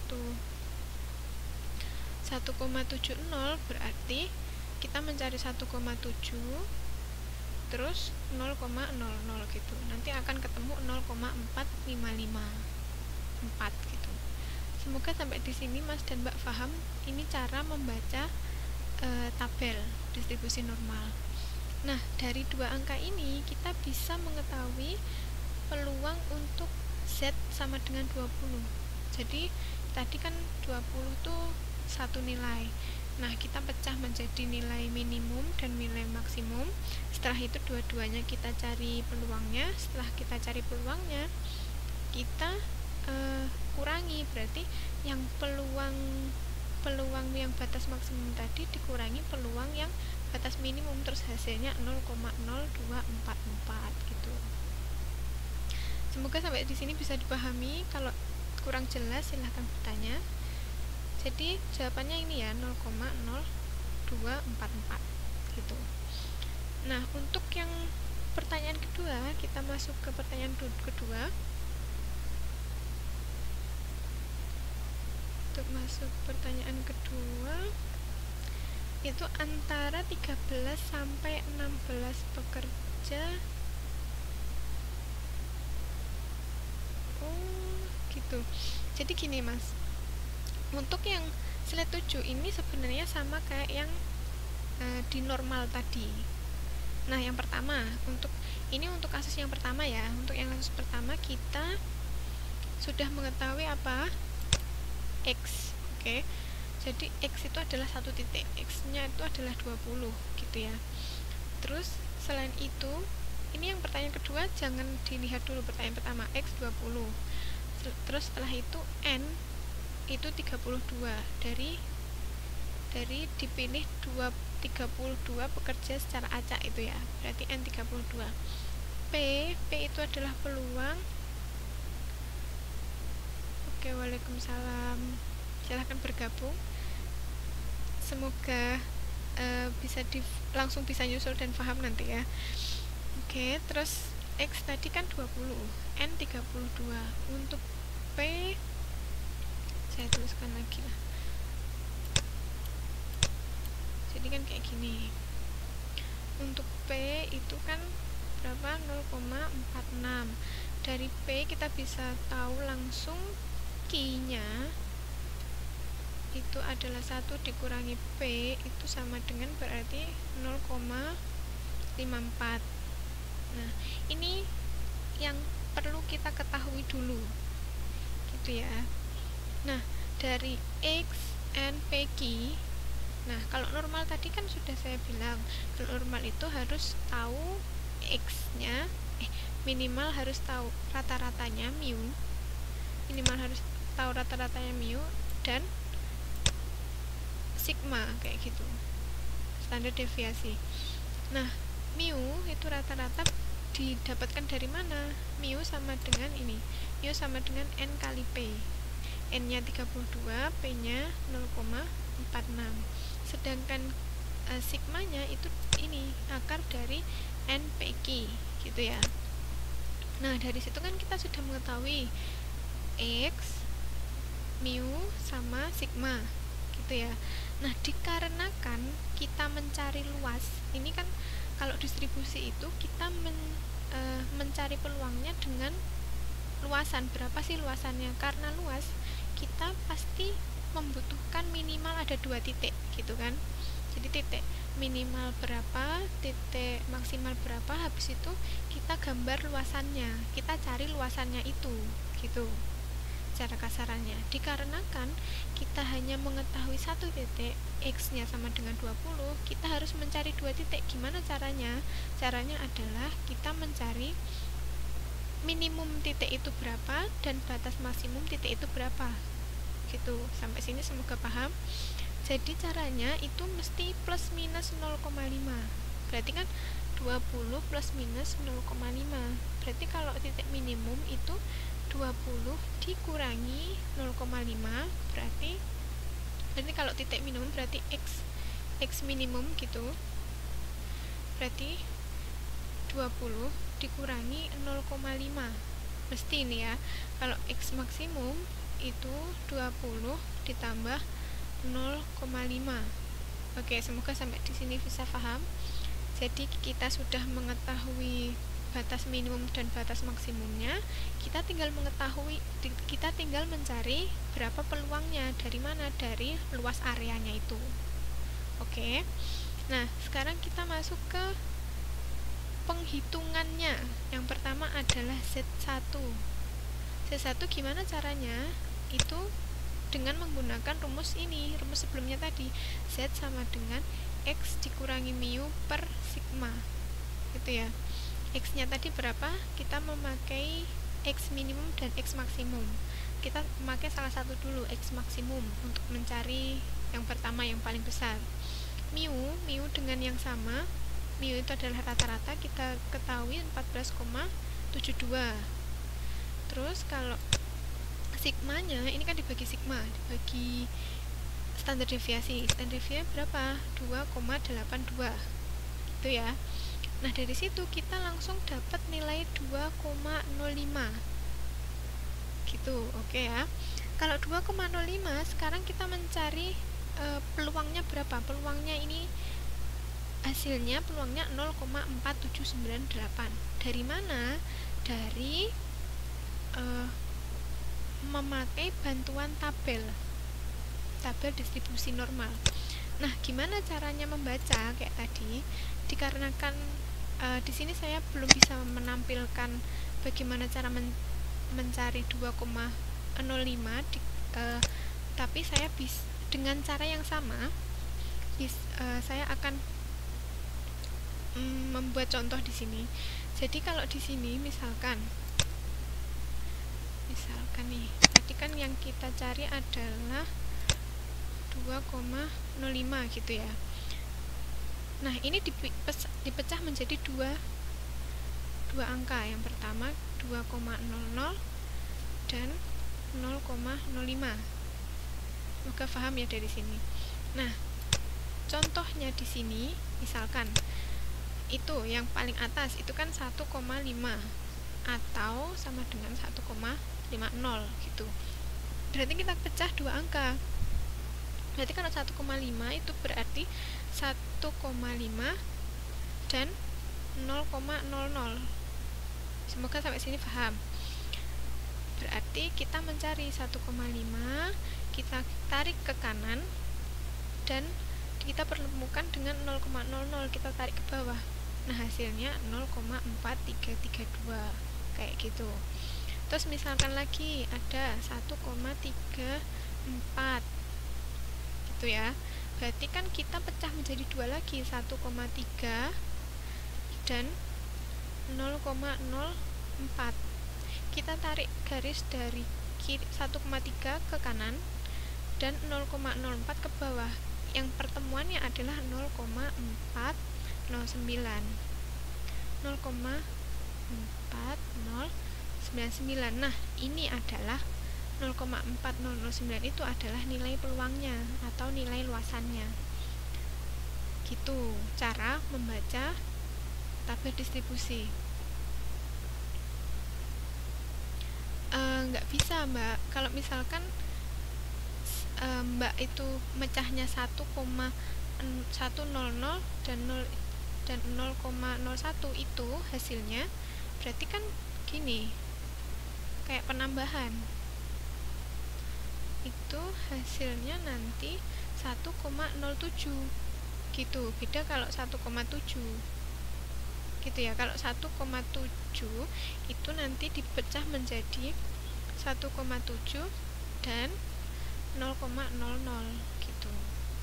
1,70, berarti kita mencari 1,7 terus 0,00 gitu. Nanti akan ketemu 0,4554 gitu. Semoga sampai di sini Mas dan Mbak paham. Ini cara membaca tabel distribusi normal. Nah, dari dua angka ini kita bisa mengetahui peluang untuk Z sama dengan 20. Jadi tadi kan 20 tuh satu nilai. Nah, kita pecah menjadi nilai minimum dan nilai maksimum. Setelah itu dua-duanya kita cari peluangnya. Setelah kita cari peluangnya, kita kurangi, berarti yang peluang yang batas maksimum tadi dikurangi peluang yang batas minimum, terus hasilnya 0,0244 gitu. Semoga sampai di sini bisa dipahami. Kalau kurang jelas silahkan bertanya. Jadi jawabannya ini ya, 0,0244 gitu. Nah, untuk yang pertanyaan kedua, kita masuk ke pertanyaan kedua. Untuk masuk pertanyaan kedua, itu antara 13 sampai 16 pekerja. Gitu. Jadi gini Mas, untuk yang slide 7 ini sebenarnya sama kayak yang di normal tadi. Nah, yang pertama, untuk kasus yang pertama ya. Untuk yang kasus pertama kita sudah mengetahui apa? X. Oke. Jadi X itu adalah satu titik, X nya itu adalah 20 gitu ya. Terus selain itu, ini yang pertanyaan kedua jangan dilihat dulu pertanyaan pertama, X 20. Terus setelah itu N itu 32 dari dipilih 32 pekerja secara acak itu ya, berarti N 32. P itu adalah peluang. Oke, waalaikumsalam, silahkan bergabung, semoga langsung bisa nyusul dan paham nanti ya. Oke, terus X tadi kan 20, N 32. Untuk P saya tuliskan lagi lah, jadi kan kayak gini. Untuk P itu kan berapa? 0,46. Dari P kita bisa tahu langsung Q-nya itu adalah 1 dikurangi P itu sama dengan berarti 0,54. Nah, ini yang perlu kita ketahui dulu gitu ya. Nah, dari X, N, P, Q. Nah, kalau normal tadi kan sudah saya bilang, kalau normal itu harus tahu X-nya, minimal harus tahu rata-ratanya mu. Minimal harus tahu rata-ratanya mu dan sigma kayak gitu, standar deviasi. Nah, mu itu rata-rata didapatkan dari mana? Mu sama dengan ini, mu sama dengan N kali P. N nya 32, P nya 0,46. Sedangkan sigmanya itu ini akar dari NPQ gitu ya. Nah, dari situ kan kita sudah mengetahui X, mu sama sigma gitu ya. Nah, dikarenakan kita mencari luas, ini kan kalau distribusi itu kita mencari peluangnya dengan luasan. Berapa sih luasannya? Karena luas, kita pasti membutuhkan minimal ada 2 titik gitu kan. Jadi titik minimal berapa, titik maksimal berapa, habis itu kita gambar luasannya, kita cari luasannya itu gitu cara kasarannya. Dikarenakan kita hanya mengetahui satu titik, X nya sama dengan 20, kita harus mencari 2 titik. Gimana caranya? Caranya adalah kita mencari minimum titik itu berapa dan batas maksimum titik itu berapa gitu. Sampai sini semoga paham. Jadi caranya itu mesti plus minus 0,5. Berarti kan 20 plus minus 0,5. Berarti kalau titik minimum itu 20 dikurangi 0,5, berarti kalau titik minimum berarti X minimum gitu. Berarti 20 dikurangi 0,5. Mesti ini ya. Kalau X maksimum itu 20 ditambah 0,5. Oke, semoga sampai di sini bisa paham. Jadi kita sudah mengetahui batas minimum dan batas maksimumnya, kita tinggal mencari berapa peluangnya, dari mana? Dari luas areanya itu. Oke. Nah, sekarang kita masuk ke penghitungannya. Yang pertama adalah Z1. Z1 gimana caranya? Itu dengan menggunakan rumus ini, rumus sebelumnya tadi, Z sama dengan X dikurangi mu per sigma gitu ya. X nya tadi berapa? Kita memakai X minimum dan X maksimum. Kita memakai salah satu dulu, X maksimum, untuk mencari yang pertama yang paling besar. Mu dengan yang sama, mu itu adalah rata-rata, kita ketahui 14,72. Terus kalau sigmanya ini kan dibagi sigma, dibagi standar deviasi. Standar deviasi berapa? 2,82 gitu ya. Nah, dari situ kita langsung dapat nilai 2,05 gitu. Oke ya. Kalau 2,05, sekarang kita mencari peluangnya berapa? Peluangnya ini hasilnya peluangnya 0,4798. Dari mana? Dari memakai bantuan tabel distribusi normal. Nah, gimana caranya membaca kayak tadi? Dikarenakan di sini saya belum bisa menampilkan bagaimana cara mencari 2,05, tapi saya dengan cara yang sama saya akan membuat contoh di sini. Jadi kalau di sini misalkan nih, tadi kan yang kita cari adalah 2,05 gitu ya. Nah, ini dipecah menjadi dua angka. Yang pertama 2,00 dan 0,05. Semoga paham ya dari sini. Nah, contohnya di sini misalkan itu yang paling atas itu kan 1,5 atau sama dengan 1,50 gitu. Berarti kita pecah dua angka. Berarti kalau 1,5 itu berarti 1,5 dan 0,00. Semoga sampai sini paham. Berarti kita mencari 1,5, kita tarik ke kanan dan kita pertemukan dengan 0,00, kita tarik ke bawah. Nah, hasilnya 0,4332 kayak gitu. Terus misalkan lagi ada 1,34 gitu ya. Berarti kan kita pecah menjadi dua lagi, 1,3 dan 0,04. Kita tarik garis dari kiri 1,3 ke kanan dan 0,04 ke bawah. Yang pertemuannya adalah 0,4099. Nah, ini adalah 0,4009 itu adalah nilai peluangnya atau nilai luasannya. Gitu cara membaca tabel distribusi. Nggak bisa, Mbak. Kalau misalkan Mbak itu mecahnya 1,100 dan 0,01 itu hasilnya, berarti kan gini, kayak penambahan. Itu hasilnya nanti 1,07 gitu. Beda kalau 1,7 gitu ya. Kalau 1,7 itu nanti dipecah menjadi 1,7 dan 0,00 gitu.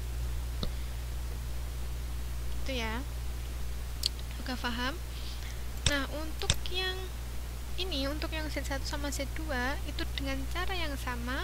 Itu ya. Semoga paham. Nah, untuk yang ini, untuk yang Z1 sama Z2 itu dengan cara yang sama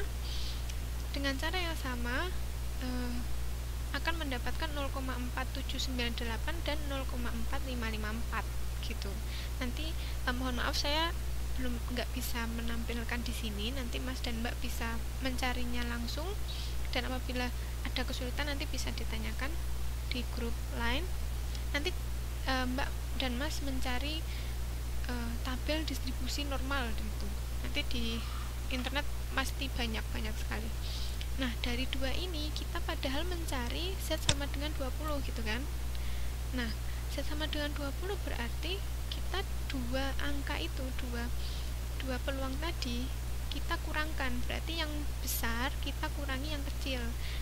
akan mendapatkan 0,4798 dan 0,4554 gitu. Nanti mohon maaf saya nggak bisa menampilkan di sini. Nanti Mas dan Mbak bisa mencarinya langsung, dan apabila ada kesulitan nanti bisa ditanyakan di grup lain. Nanti Mbak dan Mas mencari tabel distribusi normal gitu. Nanti di internet pasti banyak sekali. Nah, dari dua ini kita padahal mencari Z sama dengan 20 gitu kan. Nah, Z sama dengan 20 berarti kita dua angka itu, dua peluang tadi kita kurangkan. Berarti yang besar kita kurangi yang kecil.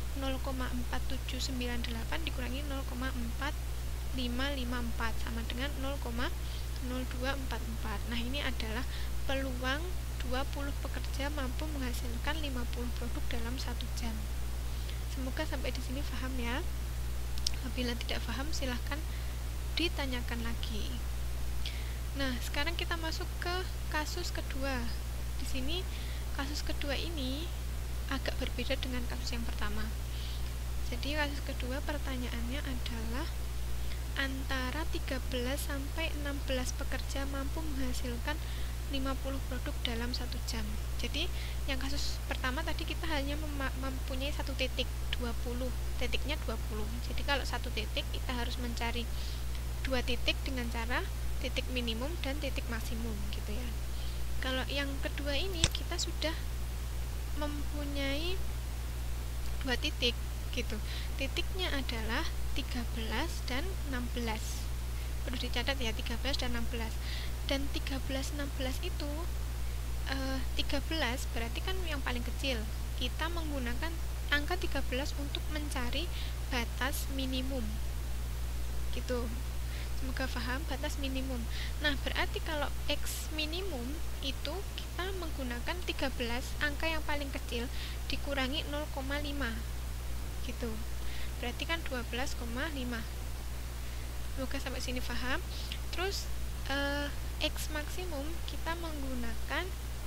0,4798 dikurangi 0,4554 sama dengan 0,0244. Nah, ini adalah peluang 20 pekerja mampu menghasilkan 50 produk dalam 1 jam. Semoga sampai di sini paham ya. Apabila tidak paham silahkan ditanyakan lagi. Nah, sekarang kita masuk ke kasus kedua. Di sini kasus kedua ini agak berbeda dengan kasus yang pertama. Jadi kasus kedua pertanyaannya adalah antara 13 sampai 16 pekerja mampu menghasilkan 50 produk dalam 1 jam. Jadi yang kasus pertama tadi kita hanya mempunyai satu titik, 20, titiknya 20. Jadi kalau satu titik kita harus mencari dua titik dengan cara titik minimum dan titik maksimum gitu ya. Kalau yang kedua ini kita sudah mempunyai dua titik gitu. Titiknya adalah 13 dan 16. Perlu dicatat ya, 13 dan 16. Dan 13 16 itu 13 berarti kan yang paling kecil. Kita menggunakan angka 13 untuk mencari batas minimum. Gitu. Semoga paham, batas minimum. Nah, berarti kalau X minimum itu kita menggunakan 13, angka yang paling kecil dikurangi 0,5. gitu. Berarti kan 12,5. Semoga sampai sini paham. Terus X maksimum kita menggunakan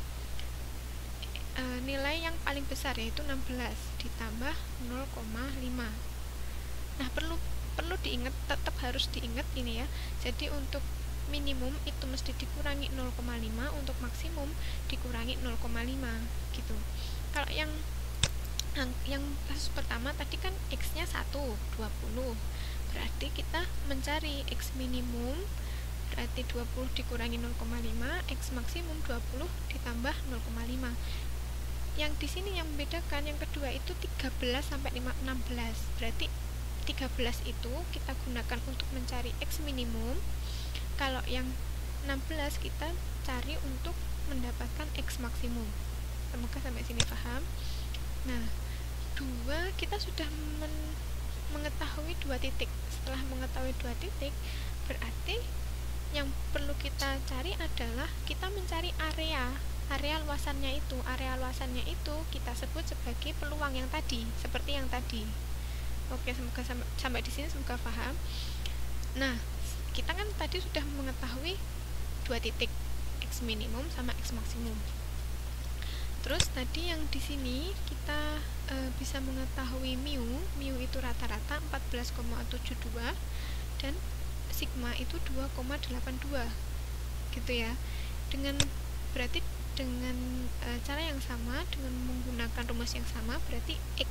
nilai yang paling besar, yaitu 16 ditambah 0,5. Nah, perlu diingat, tetap harus diingat ini ya. Jadi untuk minimum itu mesti dikurangi 0,5, untuk maksimum dikurangi 0,5 gitu. Kalau yang kasus pertama tadi kan X-nya 1, 20. Berarti kita mencari X minimum, berarti 20 dikurangi 0,5, X maksimum 20 ditambah 0,5. Yang di sini yang membedakan yang kedua itu 13 sampai 16. Berarti 13 itu kita gunakan untuk mencari X minimum. Kalau yang 16 kita cari untuk mendapatkan X maksimum. Semoga sampai sini paham. Nah, kita sudah mengetahui 2 titik. Setelah mengetahui 2 titik, berarti yang perlu kita cari adalah kita mencari area luasannya itu. Area luasannya itu kita sebut sebagai peluang yang tadi, seperti yang tadi. Oke, semoga sampai di sini semoga paham. Nah, kita kan tadi sudah mengetahui 2 titik, X minimum sama X maksimum. Terus tadi yang di sini kita bisa mengetahui mu itu rata-rata 14,72 dan sigma itu 2,82 gitu ya. Berarti dengan cara yang sama, dengan menggunakan rumus yang sama, berarti X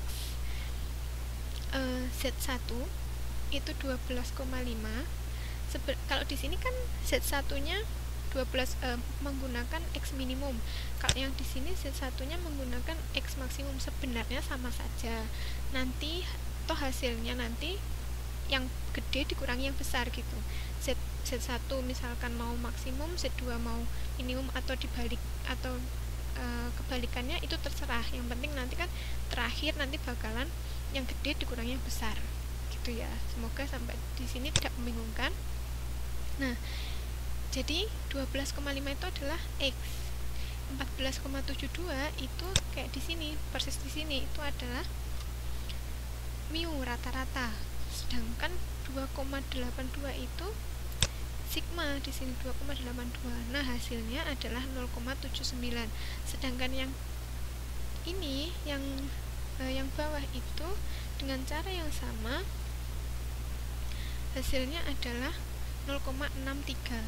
Z1 itu 12,5. Kalau di sini kan Z1-nya 12 menggunakan X minimum. Kalau yang di sini Z1-nya menggunakan X maksimum, sebenarnya sama saja. Nanti toh hasilnya nanti yang gede dikurangi yang besar gitu. Z1 misalkan mau maksimum, Z2 mau minimum, atau dibalik, atau kebalikannya itu terserah. Yang penting nanti kan terakhir nanti bakalan yang gede dikurangi yang besar gitu ya. Semoga sampai di sini tidak membingungkan. Nah, jadi 12,5 itu adalah X. 14,72 itu kayak di sini, persis di sini itu adalah mu rata-rata. Sedangkan 2,82 itu sigma di sini 2,82. Nah, hasilnya adalah 0,79. Sedangkan yang ini yang bawah itu dengan cara yang sama hasilnya adalah 0,63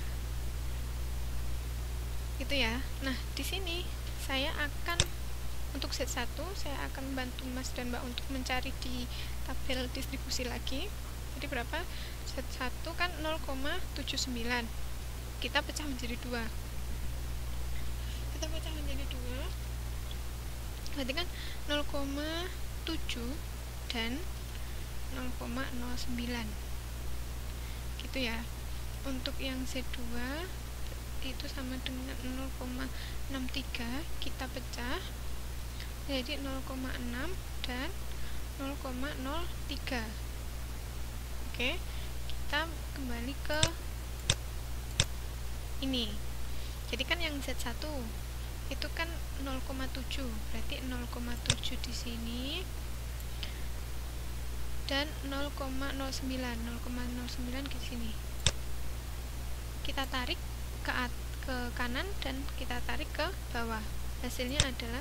gitu ya. Nah, di sini saya akan untuk Z1 saya akan bantu Mas dan Mbak untuk mencari di tabel distribusi lagi. Jadi berapa? Z1 kan 0,79. Kita pecah menjadi 2. Berarti kan 0,7 dan 0,09 gitu ya. Untuk yang Z2 itu sama dengan 0,63, kita pecah jadi 0,6 dan 0,03. Oke, kita kembali ke ini. Jadi kan yang Z1 itu kan 0,7, berarti 0,7 di sini dan 0,09 di sini. Kita tarik ke kanan dan kita tarik ke bawah. Hasilnya adalah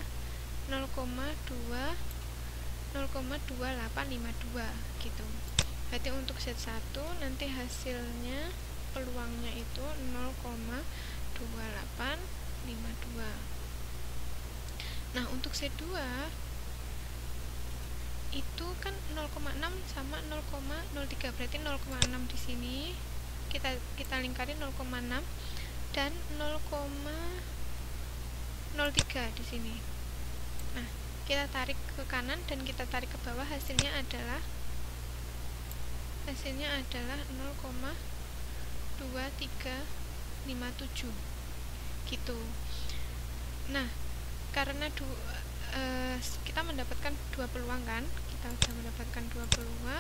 0,2852 gitu. Berarti untuk Z1 nanti hasilnya peluangnya itu 0,2852. Nah, untuk Z2 itu kan 0,6 sama 0,03, berarti 0,6 di sini kita lingkari 0,6 dan 0,03 di sini. Nah, kita tarik ke kanan dan kita tarik ke bawah, hasilnya adalah 0,2357 gitu. Nah, karena kita mendapatkan 2 peluang kan, kita sudah mendapatkan 2 peluang.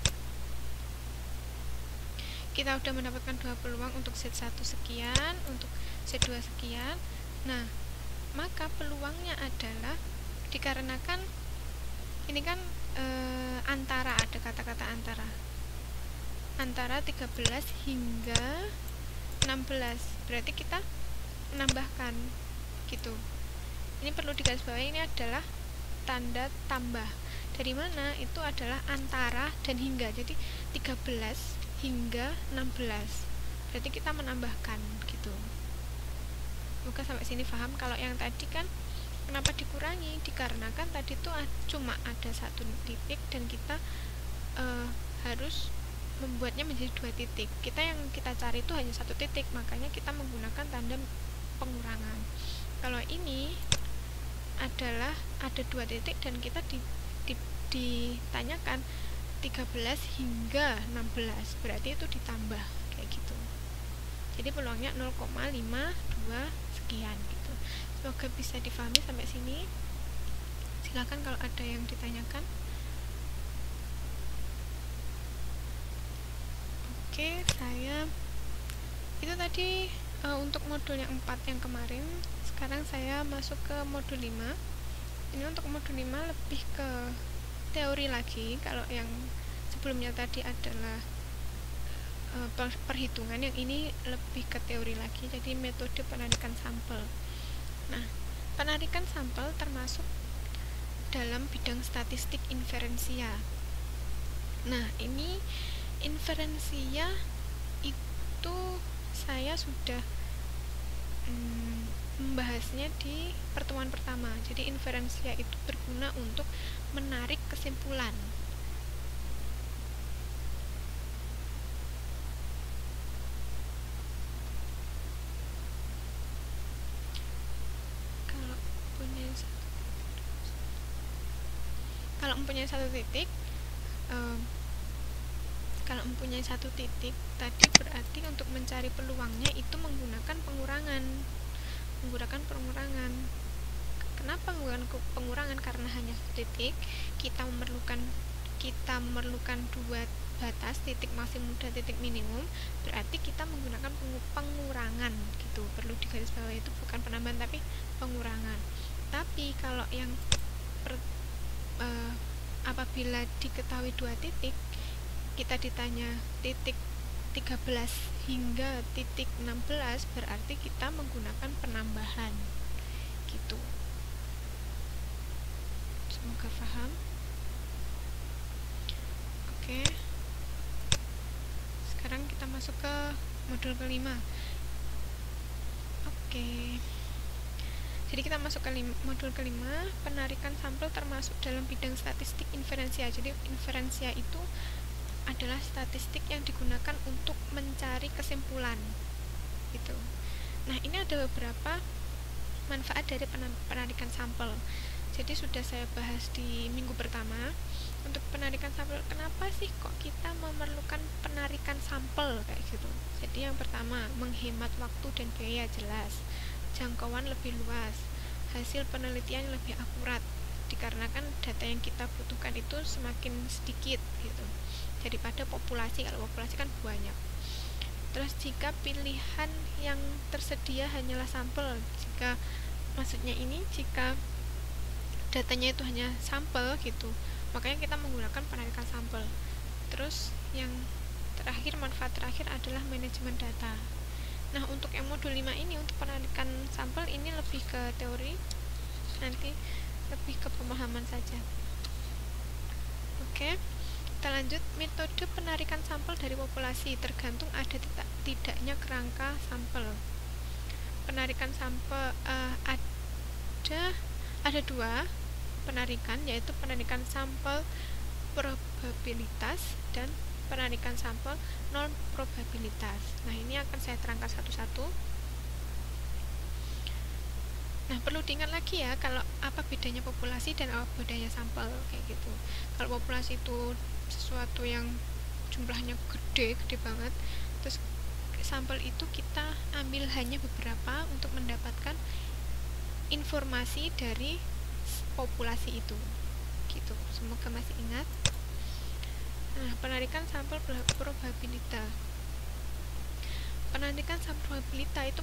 Kita sudah mendapatkan 2 peluang untuk Z1 sekian, untuk Z2 sekian. Nah, maka peluangnya adalah dikarenakan ini kan antara, ada kata-kata antara 13 hingga 16, berarti kita menambahkan gitu. Ini perlu digarisbawahi, ini adalah tanda tambah. Dari mana? Itu adalah antara dan hingga. Jadi 13 hingga 16. Berarti kita menambahkan gitu. Semoga sampai sini paham. Kalau yang tadi kan kenapa dikurangi? Dikarenakan tadi tuh cuma ada 1 titik dan kita harus membuatnya menjadi 2 titik. Yang kita cari itu hanya 1 titik, makanya kita menggunakan tanda pengurangan. Kalau ini adalah ada 2 titik dan kita ditanyakan 13 hingga 16, berarti itu ditambah kayak gitu. Jadi peluangnya 0,52 sekian gitu. Semoga bisa difahami sampai sini. Silakan kalau ada yang ditanyakan. Oke, saya itu tadi untuk modul yang 4 yang kemarin. Sekarang saya masuk ke modul 5. Ini untuk modul 5 lebih ke teori lagi. Kalau yang sebelumnya tadi adalah perhitungan, yang ini lebih ke teori lagi. Jadi metode penarikan sampel. Nah, penarikan sampel termasuk dalam bidang statistik inferensia. Nah, ini inferensia itu saya sudah membahasnya di pertemuan pertama. Jadi inferensia itu berguna untuk menarik kesimpulan. Kalau mempunyai satu titik tadi, berarti untuk mencari peluangnya itu menggunakan pengurangan. Kenapa menggunakan pengurangan? Karena hanya satu titik, kita memerlukan 2 batas, titik maksimum dan titik minimum, berarti kita menggunakan pengurangan gitu. Perlu digarisbawahi, itu bukan penambahan tapi pengurangan. Tapi kalau yang apabila diketahui 2 titik, kita ditanya titik 13 hingga titik 16, berarti kita menggunakan penambahan gitu. Semoga paham. Oke, sekarang kita masuk ke modul kelima. Oke, jadi kita masuk ke modul kelima, penarikan sampel termasuk dalam bidang statistik inferensia. Jadi inferensia itu adalah statistik yang digunakan untuk mencari kesimpulan gitu. Nah, ini ada beberapa manfaat dari penarikan sampel. Jadi sudah saya bahas di minggu pertama. Untuk penarikan sampel, kenapa sih kok kita memerlukan penarikan sampel kayak gitu? Jadi yang pertama, menghemat waktu dan biaya, jelas. Jangkauan lebih luas, hasil penelitian lebih akurat, dikarenakan data yang kita butuhkan itu semakin sedikit gitu daripada populasi. Kalau populasi kan banyak. Terus jika pilihan yang tersedia hanyalah sampel, jika datanya itu hanya sampel gitu, makanya kita menggunakan penarikan sampel. Terus yang terakhir, manfaat terakhir adalah manajemen data. Nah, untuk yang modul 5 ini, untuk penarikan sampel ini lebih ke teori, nanti lebih ke pemahaman saja. Oke, kita lanjut. Metode penarikan sampel dari populasi tergantung ada tidaknya kerangka sampel. Penarikan sampel ada 2 penarikan, yaitu penarikan sampel probabilitas dan penarikan sampel non probabilitas. Nah, ini akan saya terangkan satu-satu. Nah, perlu diingat lagi ya, kalau apa bedanya populasi dan apa bedanya sampel kayak gitu. Kalau populasi itu sesuatu yang jumlahnya gede banget, terus sampel itu kita ambil hanya beberapa untuk mendapatkan informasi dari populasi itu gitu. Semoga masih ingat. Nah, penarikan sampel probabilitas. penarikan sampel probabilitas itu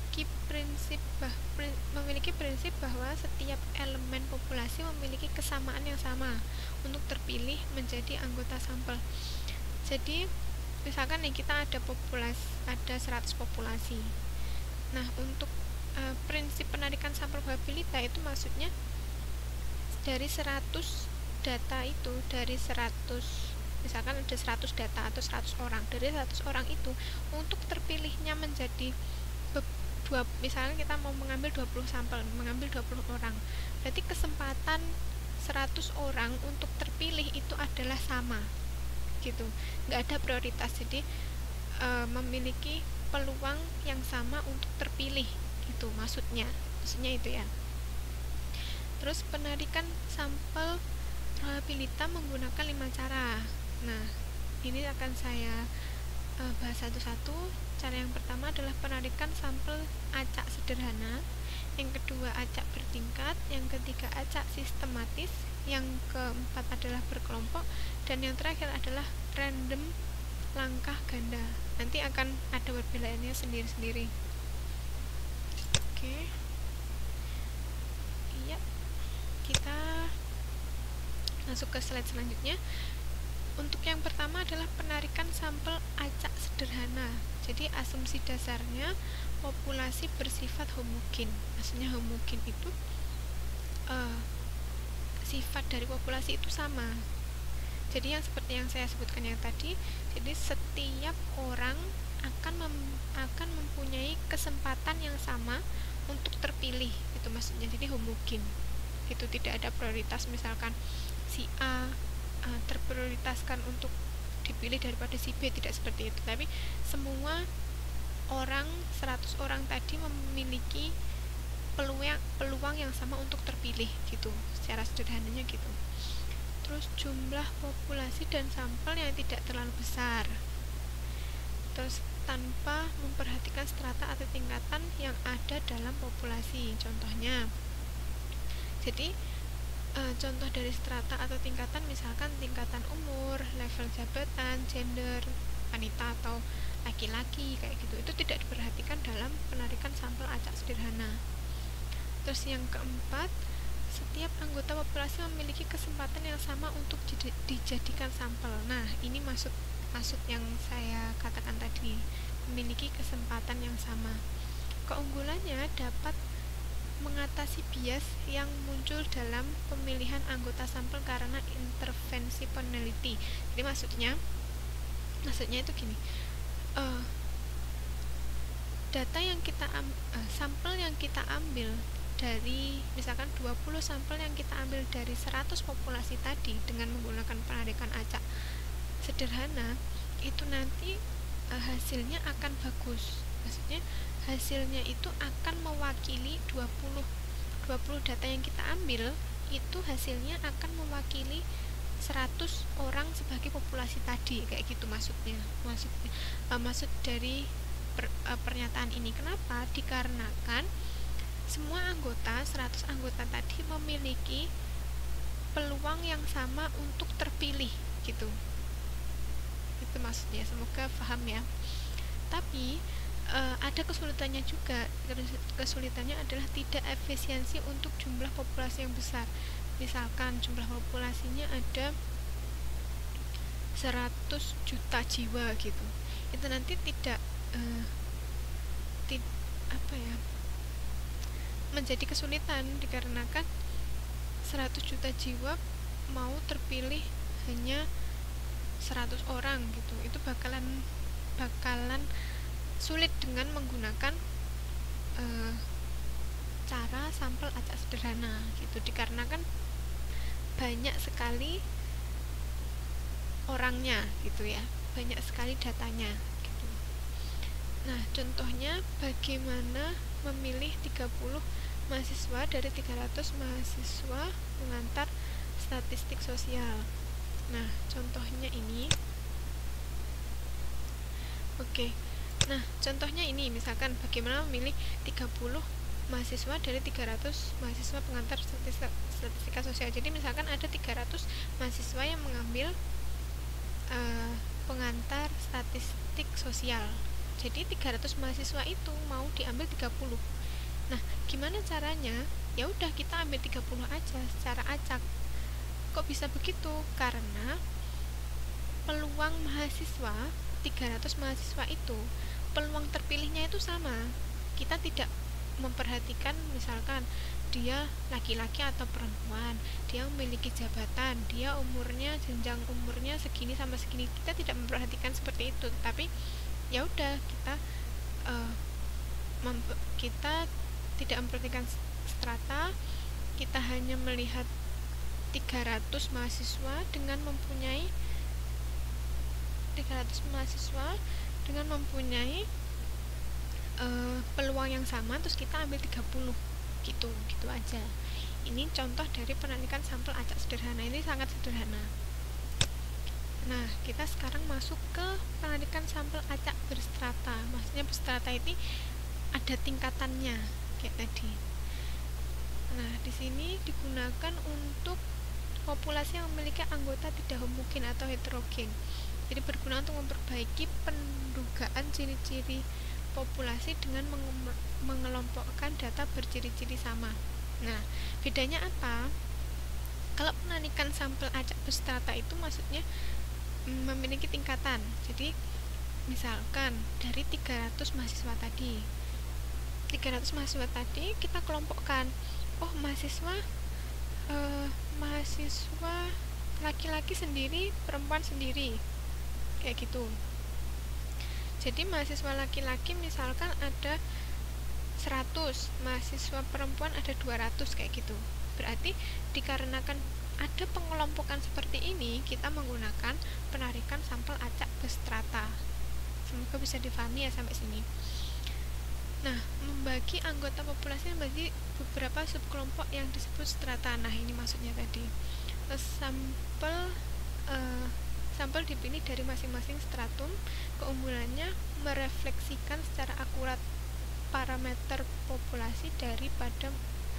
memiliki prinsip bahwa setiap elemen populasi memiliki kesamaan yang sama untuk terpilih menjadi anggota sampel. Jadi misalkan nih kita ada 100 populasi. Nah, untuk prinsip penarikan sampel probabilitas itu maksudnya dari 100 data itu, dari 100, misalkan ada 100 data atau 100 orang, dari 100 orang itu untuk terpilihnya menjadi misalnya kita mau mengambil 20 sampel, mengambil 20 orang, berarti kesempatan 100 orang untuk terpilih itu adalah sama gitu, nggak ada prioritas. Jadi memiliki peluang yang sama untuk terpilih gitu maksudnya itu ya. Terus penarikan sampel probabilitas menggunakan 5 cara. Nah, ini akan saya bahas satu-satu. Cara yang pertama adalah penarikan sampel acak sederhana, yang kedua acak bertingkat, yang ketiga acak sistematis, yang keempat adalah berkelompok, dan yang terakhir adalah random langkah ganda. Nanti akan ada perbedaannya sendiri-sendiri. Oke. Iya. Kita masuk ke slide selanjutnya. Untuk yang pertama adalah penarikan sampel acak sederhana. Jadi asumsi dasarnya populasi bersifat homogen. Maksudnya homogen itu sifat dari populasi itu sama. Jadi yang seperti yang saya sebutkan yang tadi, jadi setiap orang akan mempunyai kesempatan yang sama untuk terpilih, itu maksudnya. Jadi homogen. Itu tidak ada prioritas, misalkan si A terprioritaskan untuk dipilih daripada si B, tidak seperti itu. Tapi semua orang, 100 orang tadi memiliki peluang yang sama untuk terpilih gitu, secara sederhananya gitu. Terus jumlah populasi dan sampel yang tidak terlalu besar. Terus tanpa memperhatikan strata atau tingkatan yang ada dalam populasi. Contohnya, jadi contoh dari strata atau tingkatan, misalkan tingkatan umur, level jabatan, gender, wanita atau laki-laki kayak gitu, itu tidak diperhatikan dalam penarikan sampel acak sederhana. Terus yang keempat, setiap anggota populasi memiliki kesempatan yang sama untuk dijadikan sampel. Nah, ini maksud yang saya katakan tadi, memiliki kesempatan yang sama. Keunggulannya dapat mengatasi bias yang muncul dalam pemilihan anggota sampel karena intervensi peneliti. Jadi maksudnya itu gini, data yang kita sampel yang kita ambil dari, misalkan 20 sampel yang kita ambil dari 100 populasi tadi dengan menggunakan penarikan acak sederhana, itu nanti hasilnya akan bagus. Maksudnya hasilnya itu akan mewakili 20 data yang kita ambil, itu hasilnya akan mewakili 100 orang sebagai populasi tadi, kayak gitu maksudnya. Maksud dari pernyataan ini. Kenapa? Dikarenakan semua anggota, 100 anggota tadi memiliki peluang yang sama untuk terpilih gitu. Itu maksudnya, semoga paham ya. Tapi ada kesulitannya juga. Kesulitannya adalah tidak efisiensi untuk jumlah populasi yang besar. Misalkan jumlah populasinya ada 100 juta jiwa gitu, itu nanti tidak menjadi kesulitan, dikarenakan 100 juta jiwa mau terpilih hanya 100 orang gitu, itu bakalan sulit dengan menggunakan cara sampel acak sederhana gitu, dikarenakan banyak sekali orangnya gitu ya, banyak sekali datanya gitu. Nah, contohnya bagaimana memilih 30 mahasiswa dari 300 mahasiswa pengantar statistik sosial. Nah, contohnya ini. Oke. Nah, contohnya ini, misalkan bagaimana memilih 30 mahasiswa dari 300 mahasiswa pengantar statistika sosial. Jadi misalkan ada 300 mahasiswa yang mengambil pengantar statistik sosial. Jadi 300 mahasiswa itu mau diambil 30. Nah, gimana caranya? Ya udah, kita ambil 30 aja secara acak. Kok bisa begitu? Karena peluang mahasiswa, 300 mahasiswa itu, peluang terpilihnya itu sama. Kita tidak memperhatikan misalkan dia laki-laki atau perempuan, dia memiliki jabatan, dia umurnya, jenjang umurnya segini sama segini. Kita tidak memperhatikan seperti itu, tapi ya udah, kita tidak memperhatikan strata. Kita hanya melihat 300 mahasiswa dengan mempunyai 300 mahasiswa dengan mempunyai peluang yang sama, terus kita ambil 30 gitu aja. Ini contoh dari penarikan sampel acak sederhana. Ini sangat sederhana. Nah, kita sekarang masuk ke penarikan sampel acak berstrata. Maksudnya berstrata ini ada tingkatannya kayak tadi. Nah, di sini digunakan untuk populasi yang memiliki anggota tidak homogen atau heterogen. Jadi berguna untuk memperbaiki pendugaan ciri-ciri populasi dengan mengelompokkan data berciri-ciri sama. Nah, bedanya apa? Kalau penanikan sampel acak berstrata itu maksudnya memiliki tingkatan. Jadi misalkan dari 300 mahasiswa tadi kita kelompokkan. Oh, mahasiswa laki-laki sendiri, perempuan sendiri, kayak gitu. Jadi mahasiswa laki-laki misalkan ada 100, mahasiswa perempuan ada 200, kayak gitu. Berarti dikarenakan ada pengelompokan seperti ini, kita menggunakan penarikan sampel acak berstrata. Semoga bisa difahami ya sampai sini. Nah, membagi anggota populasi membagi beberapa subkelompok yang disebut strata. Nah, ini maksudnya tadi. Sampel dipilih dari masing-masing stratum. Keunggulannya merefleksikan secara akurat parameter populasi daripada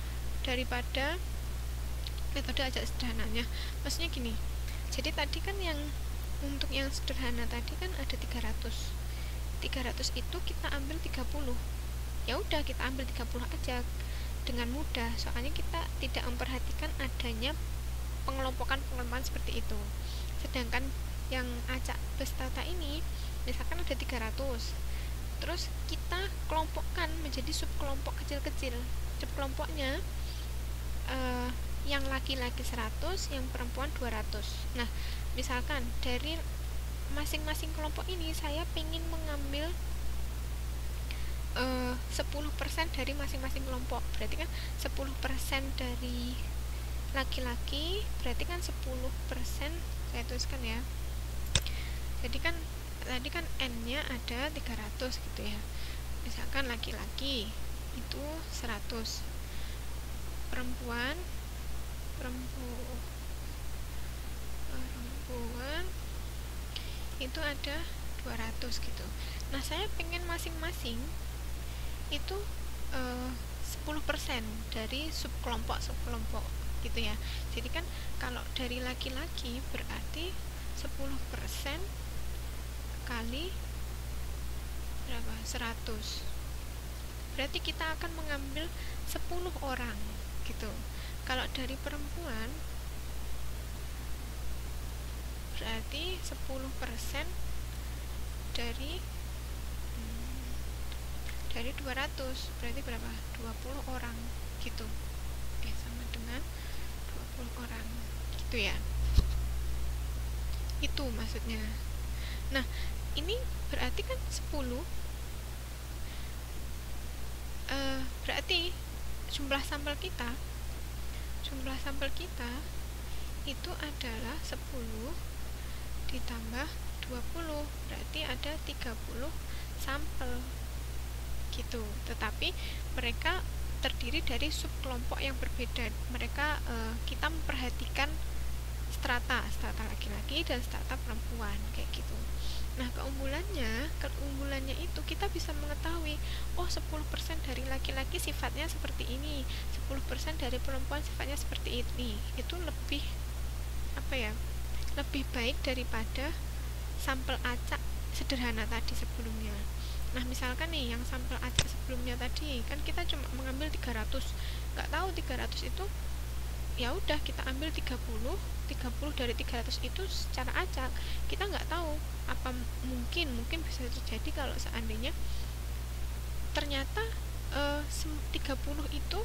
metode acak sederhananya. Maksudnya gini. Jadi tadi kan untuk yang sederhana tadi kan ada 300. 300 itu kita ambil 30. Ya udah, kita ambil 30 aja dengan mudah. Soalnya kita tidak memperhatikan adanya pengelompokan seperti itu. Sedangkan yang acak berstrata ini misalkan ada 300, terus kita kelompokkan menjadi subkelompok kecil-kecil. Subkelompoknya yang laki-laki 100, yang perempuan 200. Nah, misalkan dari masing-masing kelompok ini saya ingin mengambil 10% dari masing-masing kelompok. Berarti kan 10% dari laki-laki, berarti kan 10%, saya tuliskan ya. Jadi kan tadi kan N-nya ada 300 gitu ya. Misalkan laki-laki itu 100, perempuan itu ada 200 gitu. Nah, saya pengen masing-masing itu 10% dari subkelompok gitu ya. Jadi kan kalau dari laki-laki berarti 10% kali berapa? 100. Berarti kita akan mengambil 10 orang gitu. Kalau dari perempuan berarti 10% dari 200, berarti berapa? 20 orang gitu. Sama dengan 20 orang gitu ya. Itu maksudnya. Nah, ini berarti kan 10 berarti jumlah sampel kita itu adalah 10 ditambah 20, berarti ada 30 sampel gitu. Tetapi mereka terdiri dari subkelompok yang berbeda. Mereka kita memperhatikan strata laki-laki dan strata perempuan kayak gitu. Nah, keunggulannya itu kita bisa mengetahui, oh 10% dari laki-laki sifatnya seperti ini, 10% dari perempuan sifatnya seperti ini. Itu lebih lebih baik daripada sampel acak sederhana tadi sebelumnya. Nah, misalkan nih yang sampel acak sebelumnya tadi, kan kita cuma mengambil 300. Nggak tahu 300 itu, ya udah kita ambil 30 dari 300 itu secara acak. Kita nggak tahu apa mungkin bisa terjadi kalau seandainya ternyata 30 itu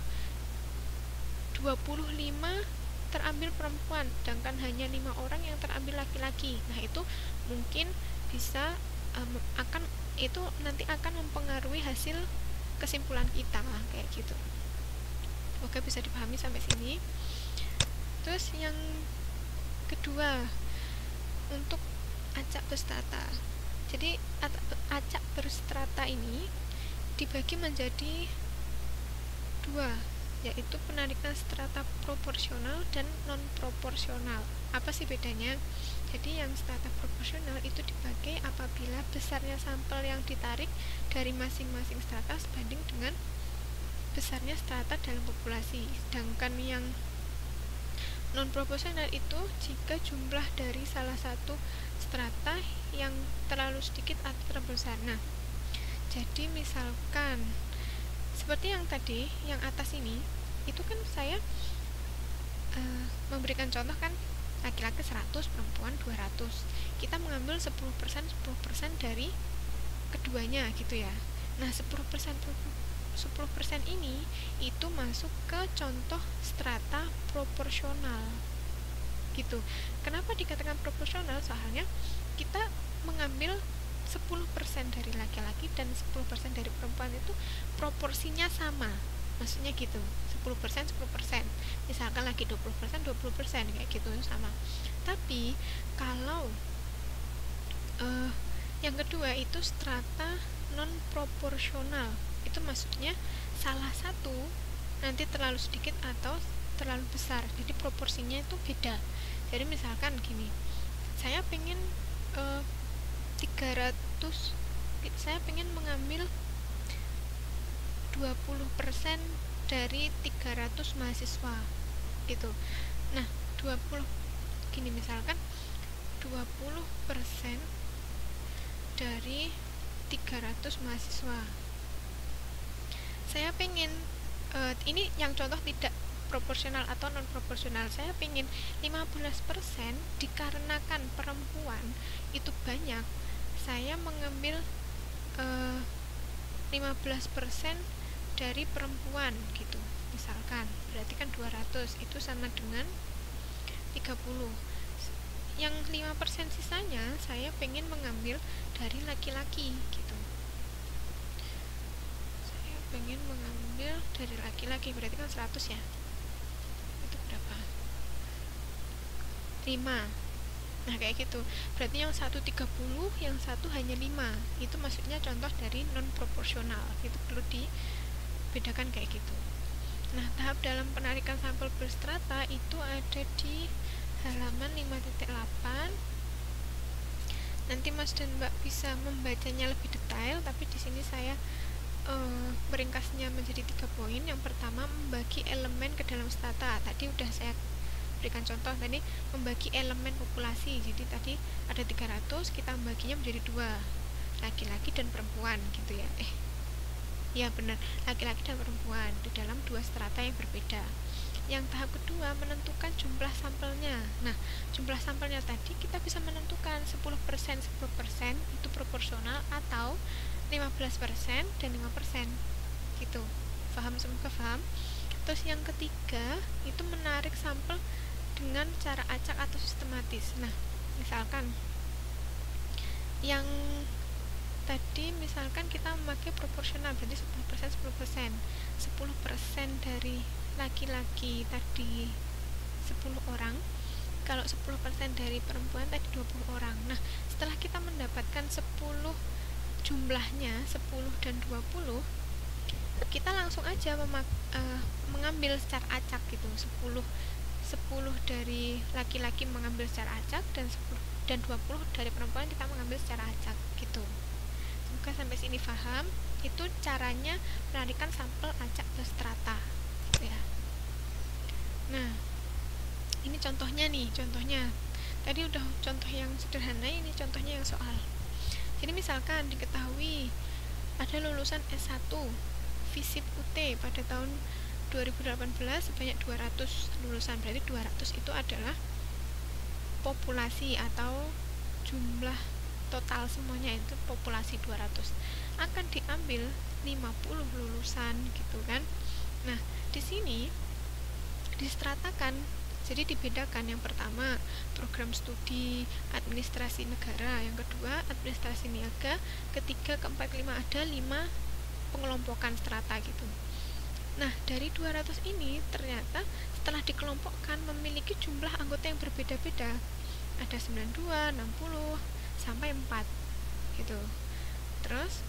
25 terambil perempuan, sedangkan hanya 5 orang yang terambil laki-laki. Nah, itu mungkin bisa itu nanti akan mempengaruhi hasil kesimpulan kita kayak gitu. Oke, bisa dipahami sampai sini. Terus yang kedua, untuk acak berstrata. Jadi acak berstrata ini dibagi menjadi dua, yaitu penarikan strata proporsional dan non proporsional. Apa sih bedanya? Jadi yang strata proporsional itu dipakai apabila besarnya sampel yang ditarik dari masing-masing strata sebanding dengan besarnya strata dalam populasi. Sedangkan yang non proporsional itu jika jumlah dari salah satu strata yang terlalu sedikit atau terlalu besar. Nah, jadi misalkan seperti yang tadi, yang atas ini, itu kan saya memberikan contoh kan laki-laki 100, perempuan 200. Kita mengambil 10% dari keduanya gitu ya. Nah, 10% ini itu masuk ke contoh strata proporsional gitu. Kenapa dikatakan proporsional? Soalnya kita mengambil 10% dari laki-laki dan 10% dari perempuan itu proporsinya sama, maksudnya gitu, 10% misalkan lagi 20% kayak gitu sama. Tapi kalau yang kedua itu strata non proporsional, itu maksudnya salah satu nanti terlalu sedikit atau terlalu besar, jadi proporsinya itu beda. Jadi misalkan gini, saya pengen 300, saya pengen mengambil 20% dari 300 mahasiswa gitu. Nah, 20 gini, misalkan 20% dari 300 mahasiswa. Saya pengen ini yang contoh tidak proporsional atau non proporsional. Saya pengen 15% dikarenakan perempuan itu banyak, saya mengambil 15% dari perempuan gitu. Misalkan berarti kan 200, itu sama dengan 30. Yang 5% sisanya saya pengen mengambil dari laki-laki gitu. Saya pengen mengambil dari laki-laki, berarti kan 100 ya. Itu berapa? 5. Nah, kayak gitu. Berarti yang satu 30, yang satu hanya 5. Itu maksudnya contoh dari non proporsional. Itu perlu dibedakan kayak gitu. Nah, tahap dalam penarikan sampel berstrata itu ada di halaman 5.8. Nanti Mas dan Mbak bisa membacanya lebih detail, tapi di sini saya meringkasnya menjadi 3 poin. Yang pertama, membagi elemen ke dalam strata. Tadi udah saya berikan contoh tadi, membagi elemen populasi. Jadi tadi ada 300, kita membaginya menjadi 2, laki-laki dan perempuan gitu ya. Ya benar, laki-laki dan perempuan di dalam 2 strata yang berbeda. Yang tahap kedua, menentukan jumlah sampelnya. Nah, jumlah sampelnya tadi kita bisa menentukan 10% itu proporsional atau 15% dan 5% gitu. Paham? Semoga paham. Terus yang ketiga, itu menarik sampel dengan cara acak atau sistematis. Nah, misalkan yang tadi misalkan kita memakai proporsional, berarti 10% dari laki-laki tadi 10 orang, kalau 10% dari perempuan tadi 20 orang. Nah, setelah kita mendapatkan 10 jumlahnya, 10 dan 20, kita langsung aja mengambil secara acak gitu. 10 dari laki-laki mengambil secara acak, dan 20 dari perempuan kita mengambil secara acak gitu. Semoga sampai sini paham. Itu caranya penarikan sampel acak berstrata gitu ya. Nah, ini contohnya nih, tadi udah contoh yang sederhana, ini contohnya yang soal. Jadi misalkan diketahui ada lulusan S1 FISIP UT pada tahun 2018 sebanyak 200 lulusan. Berarti 200 itu adalah populasi atau jumlah total semuanya, itu populasi 200. Akan diambil 50 lulusan gitu kan. Nah, di sini distratakan, jadi dibedakan. Yang pertama program studi administrasi negara, yang kedua administrasi niaga, ketiga, keempat, kelima, ada 5 pengelompokan strata gitu. Nah, dari 200 ini ternyata setelah dikelompokkan memiliki jumlah anggota yang berbeda-beda. Ada 92, 60, sampai 4 gitu. Terus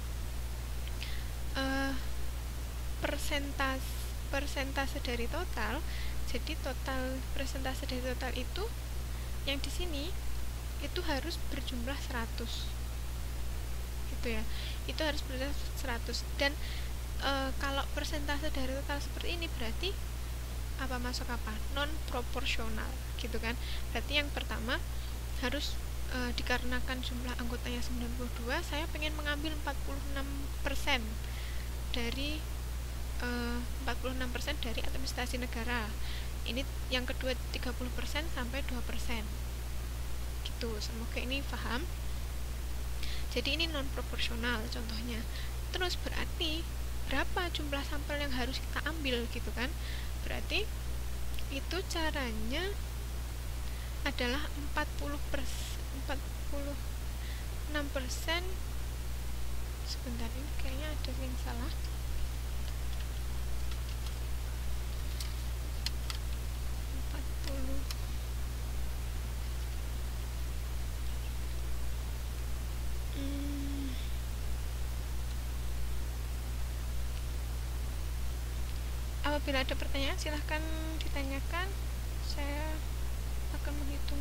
persentase dari total, jadi total persentase dari total itu yang di sini itu harus berjumlah 100 gitu ya, itu harus berjumlah 100. Dan kalau persentase dari total seperti ini berarti apa, masuk apa, non proporsional gitu kan. Berarti yang pertama harus dikarenakan jumlah anggotanya 92, saya pengen mengambil 46% dari 46% dari administrasi negara. Ini yang kedua 30% sampai 2% gitu. Semoga ini paham. Jadi ini non proporsional contohnya. Terus berarti berapa jumlah sampel yang harus kita ambil gitu kan. Berarti itu caranya adalah 46%. Sebentar, ini kayaknya ada yang salah. 40. Apabila ada pertanyaan silahkan ditanyakan, saya akan menghitung.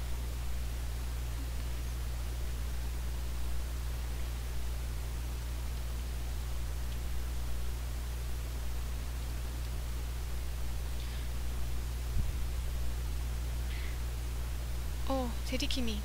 Oh, jadi gini.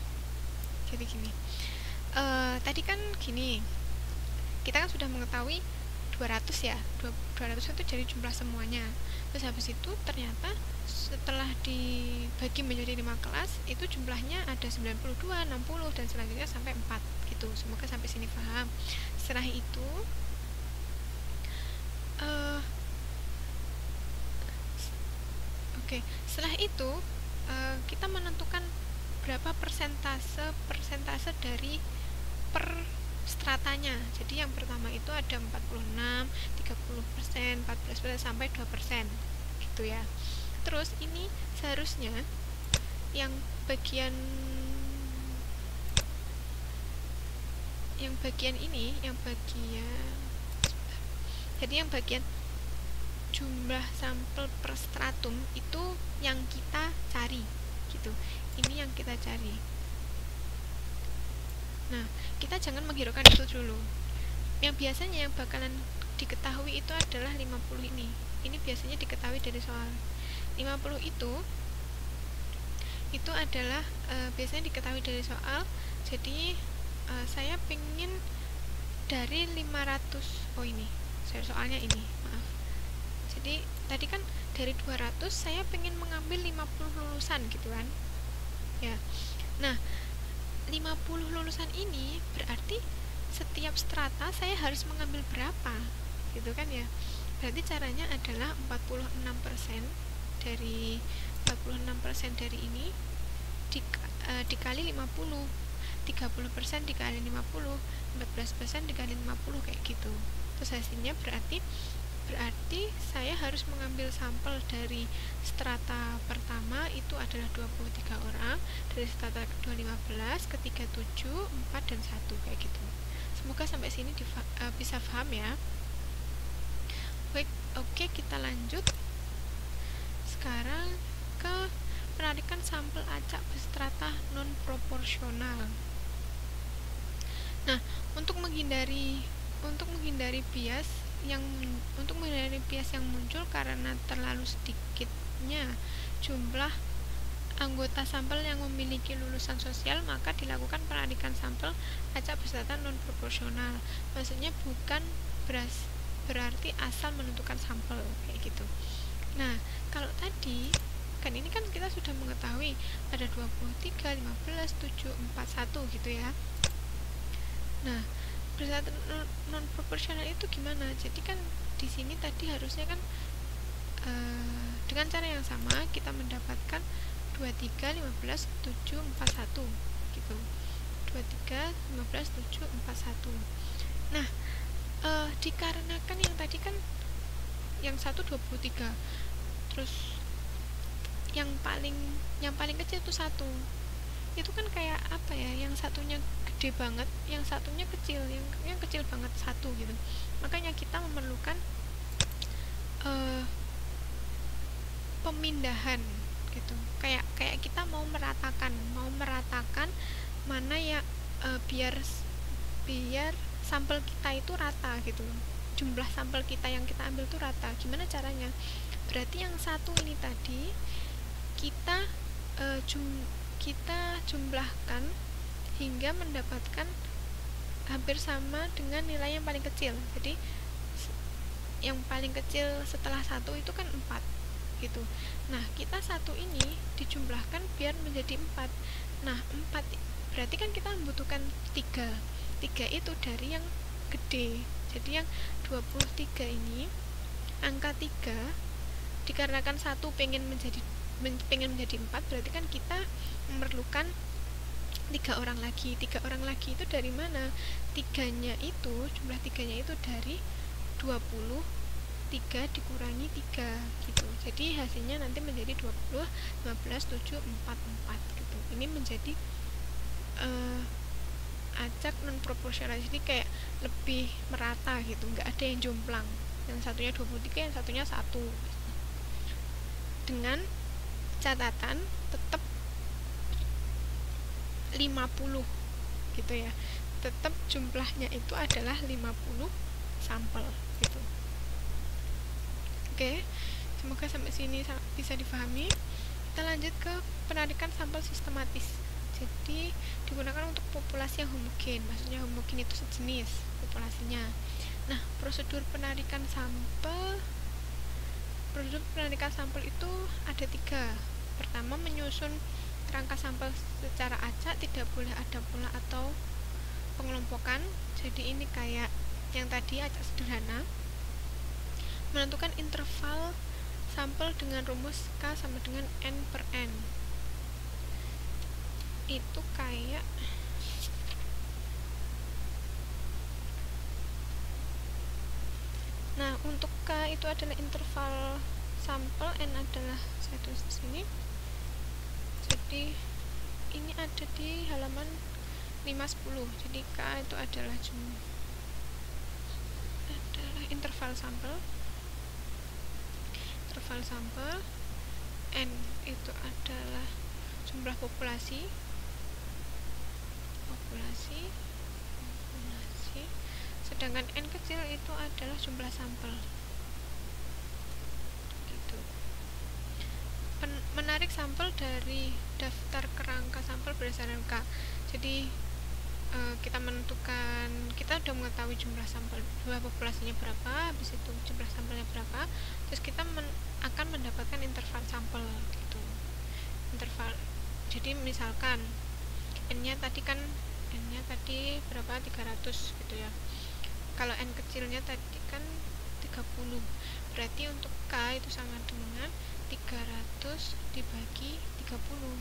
Tadi kan gini, kita kan sudah mengetahui 200 ya, 200 itu jadi jumlah semuanya. Terus habis itu ternyata setelah dibagi menjadi 5 kelas itu jumlahnya ada 92, 60 dan selanjutnya sampai 4 gitu. Semoga sampai sini paham. Setelah itu setelah itu kita menentukan berapa persentase dari per stratanya. Jadi yang pertama itu ada 46, 30%, 14% sampai 2% gitu ya. Terus ini seharusnya yang bagian ini, jadi yang bagian jumlah sampel per stratum itu yang kita cari gitu. Ini yang kita cari. Nah, kita jangan menghiraukan itu dulu. Yang biasanya yang bakalan diketahui itu adalah 50 ini. Ini biasanya diketahui dari soal. 50 itu adalah biasanya diketahui dari soal. Jadi saya pengen dari 500. Oh ini, soalnya ini, maaf. Jadi tadi kan dari 200 saya pengen mengambil 50 lulusan gitu kan. Ya. Nah, 50 lulusan ini berarti setiap strata saya harus mengambil berapa gitu kan ya. Berarti caranya adalah 46% dari 46% dari ini dikali 50, 30% dikali 50, 14% dikali 50 kayak gitu. Terus hasilnya berarti saya harus mengambil sampel dari strata pertama itu adalah 23 orang, dari strata kedua 15, ketiga 7, 4 dan 1 kayak gitu. Semoga sampai sini bisa paham ya. Baik, oke, kita lanjut sekarang ke penarikan sampel acak berstrata non proporsional. Nah, untuk menghindari bias yang muncul karena terlalu sedikitnya jumlah anggota sampel yang memiliki lulusan sosial, maka dilakukan penarikan sampel acak beserta non proporsional. Maksudnya bukan berarti asal menentukan sampel kayak gitu. Nah, kalau tadi kan ini kan kita sudah mengetahui ada 23, 15, 7, 4, 1 gitu ya. Nah, beserta non proporsional itu gimana? Jadi kan di sini tadi harusnya kan dengan cara yang sama kita mendapatkan 23, 15, 7, 4, 1 gitu. 23, 15, 7, 4, 1. Nah, dikarenakan yang tadi kan yang 1 23. Terus yang paling kecil itu 1. Itu kan kayak apa ya? Yang satunya gede banget, yang satunya kecil, yang kecil banget 1 gitu. Makanya kita memerlukan pemindahan gitu, kayak kita mau meratakan mana ya, biar sampel kita itu rata gitu, jumlah sampel kita yang kita ambil itu rata. Gimana caranya? Berarti yang 1 ini tadi kita jumlahkan hingga mendapatkan hampir sama dengan nilai yang paling kecil. Jadi yang paling kecil setelah 1 itu kan 4 gitu. Nah, kita 1 ini dijumlahkan biar menjadi 4. Nah, 4 berarti kan kita membutuhkan 3 itu dari yang gede. Jadi yang 23 ini, angka 3 dikarenakan 1 pengen menjadi 4, berarti kan kita memerlukan 3 orang lagi. 3 orang lagi itu dari mana? Jumlah 3-nya itu dari 23 dikurangi 3 gitu. Jadi hasilnya nanti menjadi 20, 15, 7, 4, 4 gitu. Ini menjadi acak non proporsional. Jadi kayak lebih merata gitu, nggak ada yang jomplang. Yang satunya 23, yang satunya 1. Dengan catatan tetap 50 gitu ya. Tetap jumlahnya itu adalah 50 sampel gitu. Oke, semoga sampai sini bisa dipahami. Kita lanjut ke penarikan sampel sistematis. Jadi digunakan untuk populasi yang homogen, maksudnya homogen itu sejenis populasinya. Nah, prosedur penarikan sampel itu ada 3. Pertama, menyusun kerangka sampel secara acak, tidak boleh ada pola atau pengelompokan. Jadi ini kayak yang tadi acak sederhana. Menentukan interval sampel dengan rumus K sama dengan N per N. Itu kayak nah, untuk K itu adalah interval sampel, N adalah saya tulis di sini. Jadi ini ada di halaman 510. Jadi K itu adalah interval sampel. N itu adalah jumlah populasi. Sedangkan N kecil itu adalah jumlah sampel. Gitu. Menarik sampel dari daftar kerangka sampel berdasarkan K. Jadi kita udah mengetahui jumlah sampel, jumlah populasinya berapa, habis itu jumlah sampelnya berapa, terus kita akan mendapatkan interval sampel gitu. Interval. Jadi misalkan N-nya tadi berapa? 300 gitu ya. Kalau N kecilnya tadi kan 30. Berarti untuk K itu sama dengan 300 dibagi 30.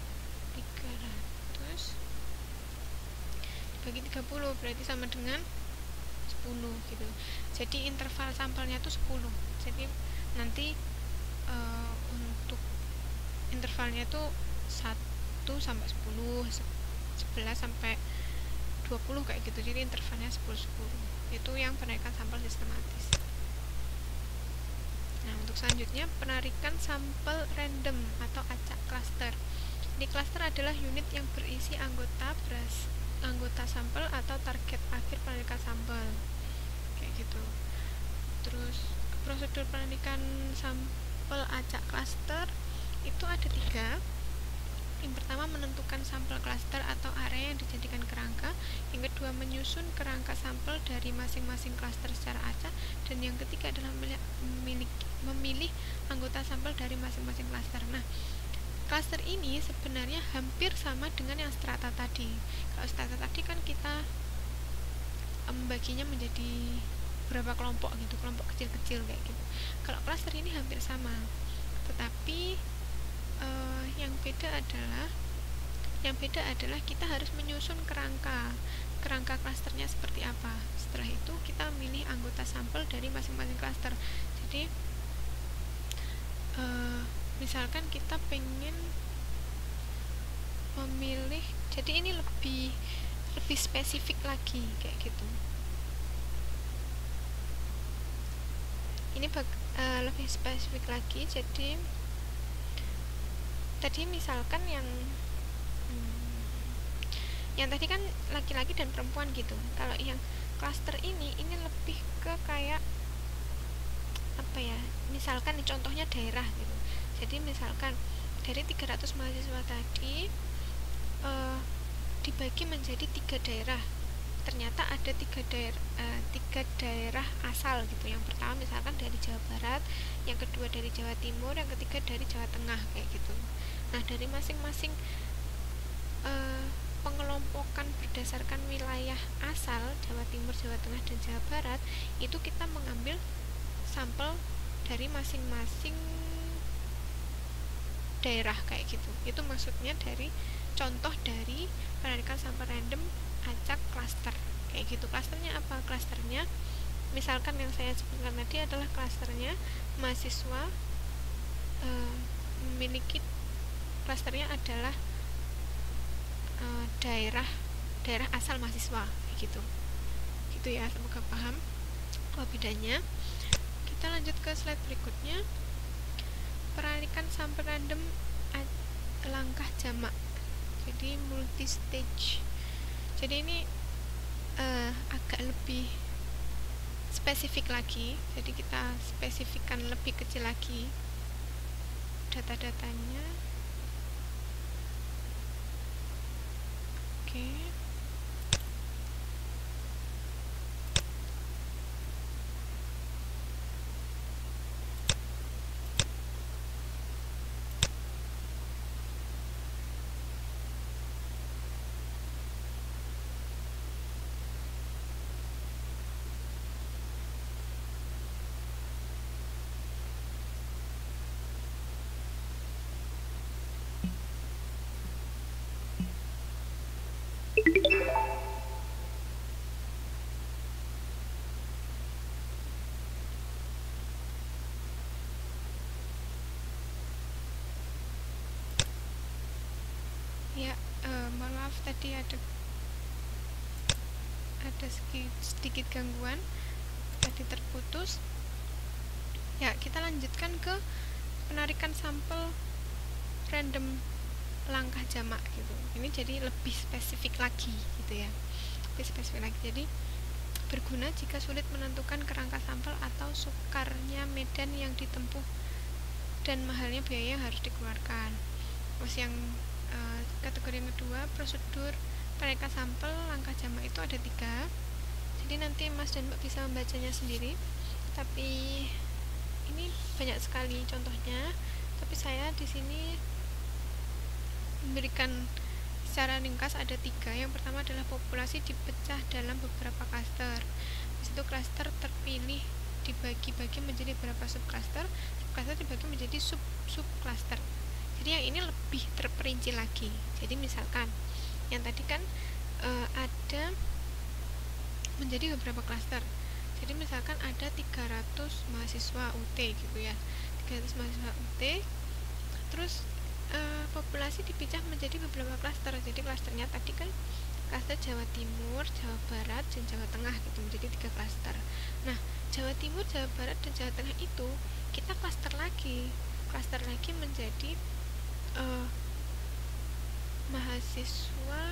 300 dibagi 30 berarti sama dengan 10 gitu. Jadi interval sampelnya itu 10. Jadi nanti untuk intervalnya itu 1 sampai 10, 11 sampai 20 kayak gitu. Jadi intervalnya 10-10. Itu yang penarikan sampel sistematis. Nah, untuk selanjutnya penarikan sampel random atau acak klaster. Di klaster adalah unit yang berisi anggota sampel atau target akhir penarikan sampel. Kayak gitu. Terus prosedur penarikan sampel acak klaster itu ada 3. Yang pertama, menentukan sampel klaster atau area yang dijadikan kerangka. Yang kedua, menyusun kerangka sampel dari masing-masing klaster secara acak. Dan yang ketiga adalah memilih anggota sampel dari masing-masing klaster. Nah, klaster ini sebenarnya hampir sama dengan yang strata tadi. Kalau strata tadi kan kita membaginya menjadi beberapa kelompok gitu, kelompok kecil-kecil kayak gitu. Kalau klaster ini hampir sama, tetapi yang beda adalah kita harus menyusun kerangka klasternya seperti apa. Setelah itu kita memilih anggota sampel dari masing-masing klaster. Jadi misalkan kita pengen memilih, jadi ini lebih spesifik lagi kayak gitu. Ini lebih spesifik lagi. Jadi tadi misalkan yang tadi kan laki-laki dan perempuan gitu. Kalau yang klaster ini lebih ke kayak apa ya, misalkan contohnya daerah gitu. Jadi misalkan dari 300 mahasiswa tadi dibagi menjadi 3 daerah. Ternyata ada 3 daerah asal gitu. Yang pertama misalkan dari Jawa Barat, yang kedua dari Jawa Timur, yang ketiga dari Jawa Tengah kayak gitu. Nah, dari masing-masing pengelompokan berdasarkan wilayah asal Jawa Timur, Jawa Tengah, dan Jawa Barat, itu kita mengambil sampel dari masing-masing daerah kayak gitu. Itu maksudnya dari contoh dari penarikan sampel random acak klaster kayak gitu. Klasternya apa? Klasternya misalkan yang saya sebutkan tadi adalah klasternya mahasiswa memiliki, klasternya adalah daerah asal mahasiswa kayak gitu ya. Semoga paham bedanya. Kita lanjut ke slide berikutnya. Penarikan sampel random langkah jamak, jadi multi stage. Jadi ini agak lebih spesifik lagi, jadi kita spesifikkan lebih kecil lagi data-datanya. Oke. Ya, mohon maaf tadi ada sedikit gangguan, tadi terputus. Ya, kita lanjutkan ke penarikan sampel random langkah jamak gitu. Ini jadi lebih spesifik lagi gitu ya. Lebih spesifik lagi. Jadi berguna jika sulit menentukan kerangka sampel atau sukarnya medan yang ditempuh dan mahalnya biaya yang harus dikeluarkan. Terus yang kategori yang kedua, prosedur penarikan sampel langkah jamak itu ada 3. Jadi nanti Mas dan Mbak bisa membacanya sendiri. Tapi ini banyak sekali contohnya. Tapi saya di sini memberikan secara ringkas ada 3. Yang pertama adalah populasi dipecah dalam beberapa klaster. Di situ klaster terpilih dibagi-bagi menjadi beberapa subklaster. Subklaster dibagi menjadi sub-klaster. Jadi yang ini lebih terperinci lagi. Jadi misalkan yang tadi kan ada menjadi beberapa klaster. Jadi misalkan ada 300 mahasiswa UT gitu ya. 300 mahasiswa UT. Terus populasi dipecah menjadi beberapa klaster. Jadi klasternya tadi kan klaster Jawa Timur, Jawa Barat, dan Jawa Tengah gitu, menjadi 3 klaster. Nah, Jawa Timur, Jawa Barat, dan Jawa Tengah itu kita klaster lagi menjadi mahasiswa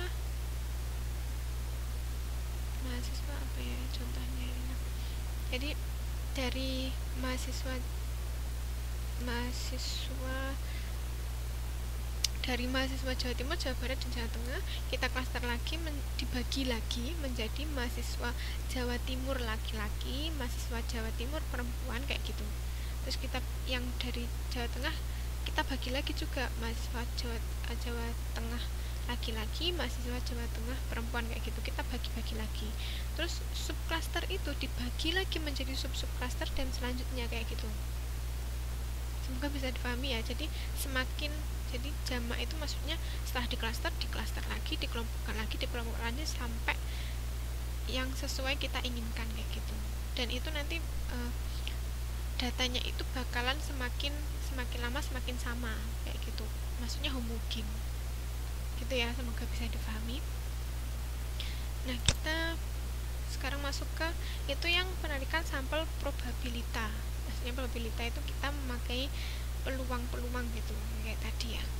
apa ya contohnya ini. Jadi dari mahasiswa dari mahasiswa Jawa Timur, Jawa Barat, dan Jawa Tengah kita klaster lagi, dibagi lagi menjadi mahasiswa Jawa Timur laki-laki, mahasiswa Jawa Timur perempuan, kayak gitu. Terus kita yang dari Jawa Tengah kita bagi lagi juga, mahasiswa Jawa Tengah laki-laki, mahasiswa Jawa Tengah perempuan, kayak gitu. Kita bagi-bagi lagi. Terus subklaster itu dibagi lagi menjadi sub-subklaster dan selanjutnya, kayak gitu. Semoga bisa dipahami ya. Jadi jamak itu maksudnya setelah di klaster lagi, dikelompokkan lagi sampai yang sesuai kita inginkan, kayak gitu. Dan itu nanti datanya itu bakalan semakin lama semakin sama, kayak gitu. Maksudnya homogen. Gitu ya, semoga bisa dipahami. Nah, kita sekarang masuk ke itu yang penarikan sampel probabilita. Maksudnya probabilita itu kita memakai peluang-peluang gitu, kayak tadi ya.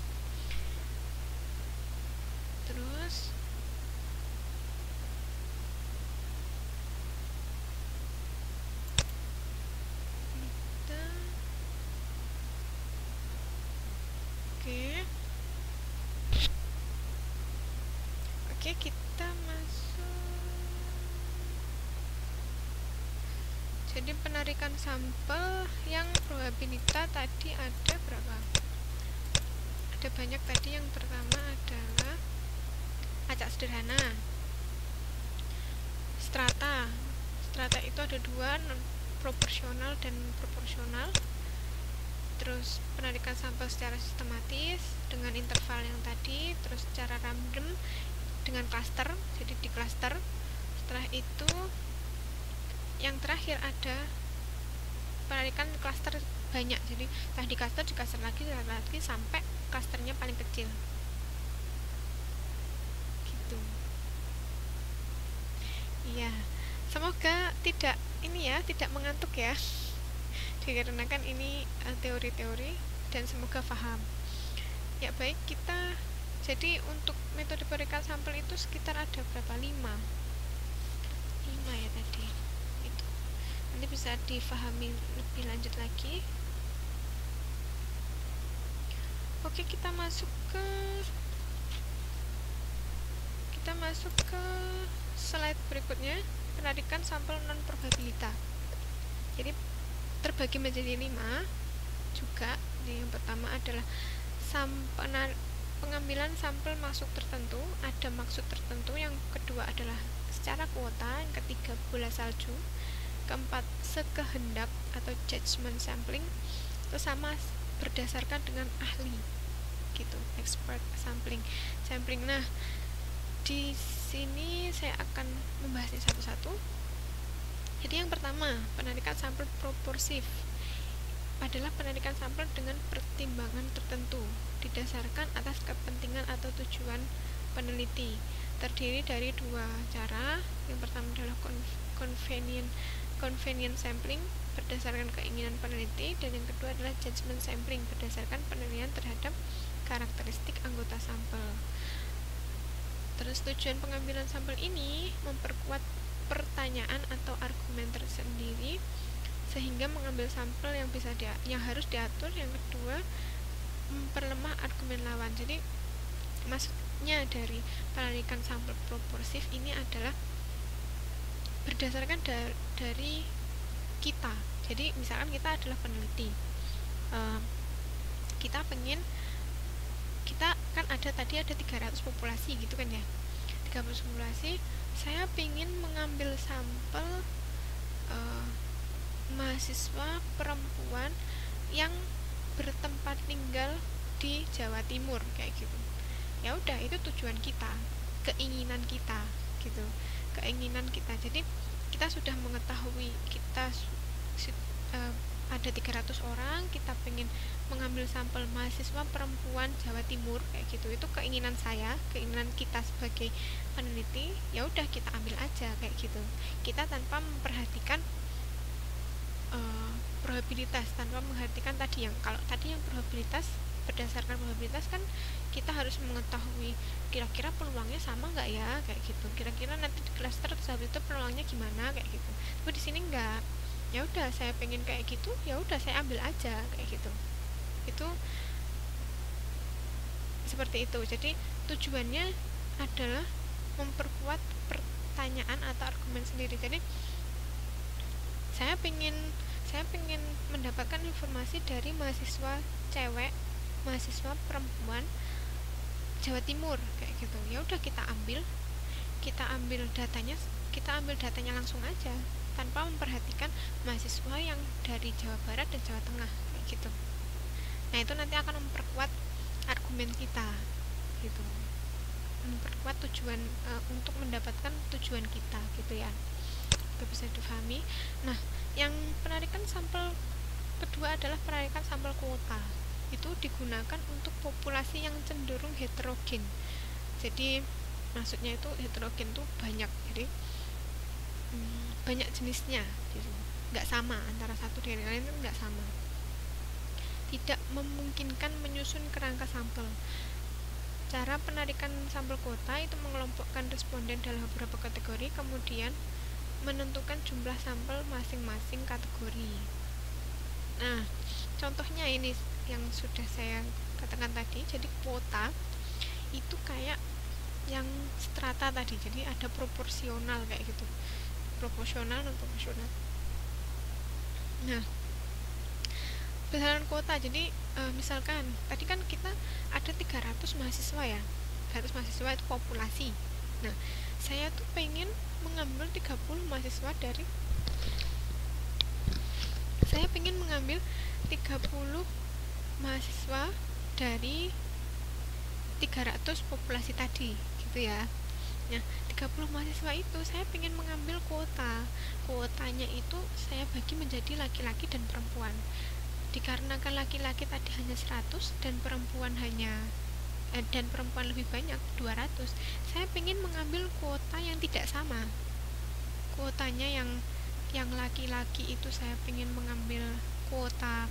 Terus Oke, kita masuk. Jadi penarikan sampel yang probabilita tadi ada berapa? Ada banyak tadi. Yang pertama adalah acak sederhana, strata. Strata itu ada dua, non proporsional dan proporsional. Terus penarikan sampel secara sistematis dengan interval yang tadi, terus secara random dengan klaster, jadi di klaster. Setelah itu yang terakhir ada penarikan klaster banyak, jadi setelah di klaster lagi sampai klasternya paling kecil, gitu. Iya, semoga tidak mengantuk ya, dikarenakan ini teori-teori, dan semoga paham. Ya baik, kita jadi untuk metode penarikan sampel itu sekitar ada berapa? 5 ya tadi. Itu nanti bisa difahami lebih lanjut lagi. Oke, kita masuk ke slide berikutnya, penarikan sampel non probabilita. Jadi terbagi menjadi 5 juga. Yang pertama adalah pengambilan sampel maksud tertentu, ada maksud tertentu. Yang kedua adalah secara kuota. Yang ketiga bola salju. Keempat sekehendak atau judgment sampling. Terus sama berdasarkan dengan ahli, gitu, expert sampling. Nah, di sini saya akan membahasnya satu-satu. Jadi yang pertama, penarikan sampel proporsif adalah penarikan sampel dengan pertimbangan tertentu didasarkan atas kepentingan atau tujuan peneliti. Terdiri dari 2 cara. Yang pertama adalah convenient sampling berdasarkan keinginan peneliti, dan yang kedua adalah judgment sampling berdasarkan penilaian terhadap karakteristik anggota sampel. Terus tujuan pengambilan sampel ini memperkuat pertanyaan atau argumen tersendiri sehingga mengambil sampel yang harus diatur. Yang kedua, memperlemah argumen lawan. Jadi maksudnya dari penarikan sampel proporsif ini adalah berdasarkan dari kita. Jadi misalkan kita adalah peneliti, kita kan ada 300 populasi gitu kan ya, 300 populasi. Saya ingin mengambil sampel mahasiswa perempuan yang bertempat tinggal di Jawa Timur, kayak gitu. Ya udah, itu tujuan kita, keinginan kita, gitu, keinginan kita. Jadi kita sudah mengetahui ada 300 orang, kita pengen mengambil sampel mahasiswa perempuan Jawa Timur, kayak gitu. Itu keinginan saya, keinginan kita sebagai peneliti. Ya udah, kita ambil aja, kayak gitu. Kita tanpa memperhatikan probabilitas, tanpa memperhatikan tadi kalau tadi yang probabilitas, berdasarkan probabilitas kan kita harus mengetahui kira-kira peluangnya sama nggak ya, kayak gitu. Kira-kira nanti di klaster tersebut itu peluangnya gimana, kayak gitu. Tapi di sini nggak. Ya udah, saya pengen kayak gitu, ya udah saya ambil aja, kayak gitu. Itu seperti itu. Jadi tujuannya adalah memperkuat pertanyaan atau argumen sendiri. Jadi saya pengen mendapatkan informasi dari mahasiswa cewek, mahasiswa perempuan Jawa Timur kayak gitu. Ya udah kita ambil datanya langsung aja tanpa memperhatikan mahasiswa yang dari Jawa Barat dan Jawa Tengah kayak gitu. Nah, itu nanti akan memperkuat argumen kita gitu. Memperkuat tujuan untuk mendapatkan tujuan kita gitu ya. Itu bisa difahami. Nah, yang penarikan sampel kedua adalah penarikan sampel kuota. Itu digunakan untuk populasi yang cenderung heterogen. Jadi maksudnya itu heterogen tuh banyak, jadi banyak jenisnya gitu. Nggak sama antara satu dengan lain, itu nggak sama. Tidak memungkinkan menyusun kerangka sampel. Cara penarikan sampel kuota itu mengelompokkan responden dalam beberapa kategori, kemudian menentukan jumlah sampel masing-masing kategori. Nah, contohnya ini yang sudah saya katakan tadi. Jadi kuota itu kayak yang strata tadi, jadi ada proporsional kayak gitu, proporsional dan proporsional. Nah, besaran kuota, jadi misalkan tadi kan kita ada 300 mahasiswa ya, 300 mahasiswa itu populasi. Nah, saya tuh pengen mengambil 30 mahasiswa dari 30 mahasiswa dari 300 populasi tadi gitu ya. Nah, 30 mahasiswa itu saya pengen mengambil kuotanya itu saya bagi menjadi laki-laki dan perempuan. Dikarenakan laki-laki tadi hanya 100 dan perempuan lebih banyak 200, saya pengen mengambil kuota yang tidak sama. Kuotanya yang laki-laki itu saya pengen mengambil kuota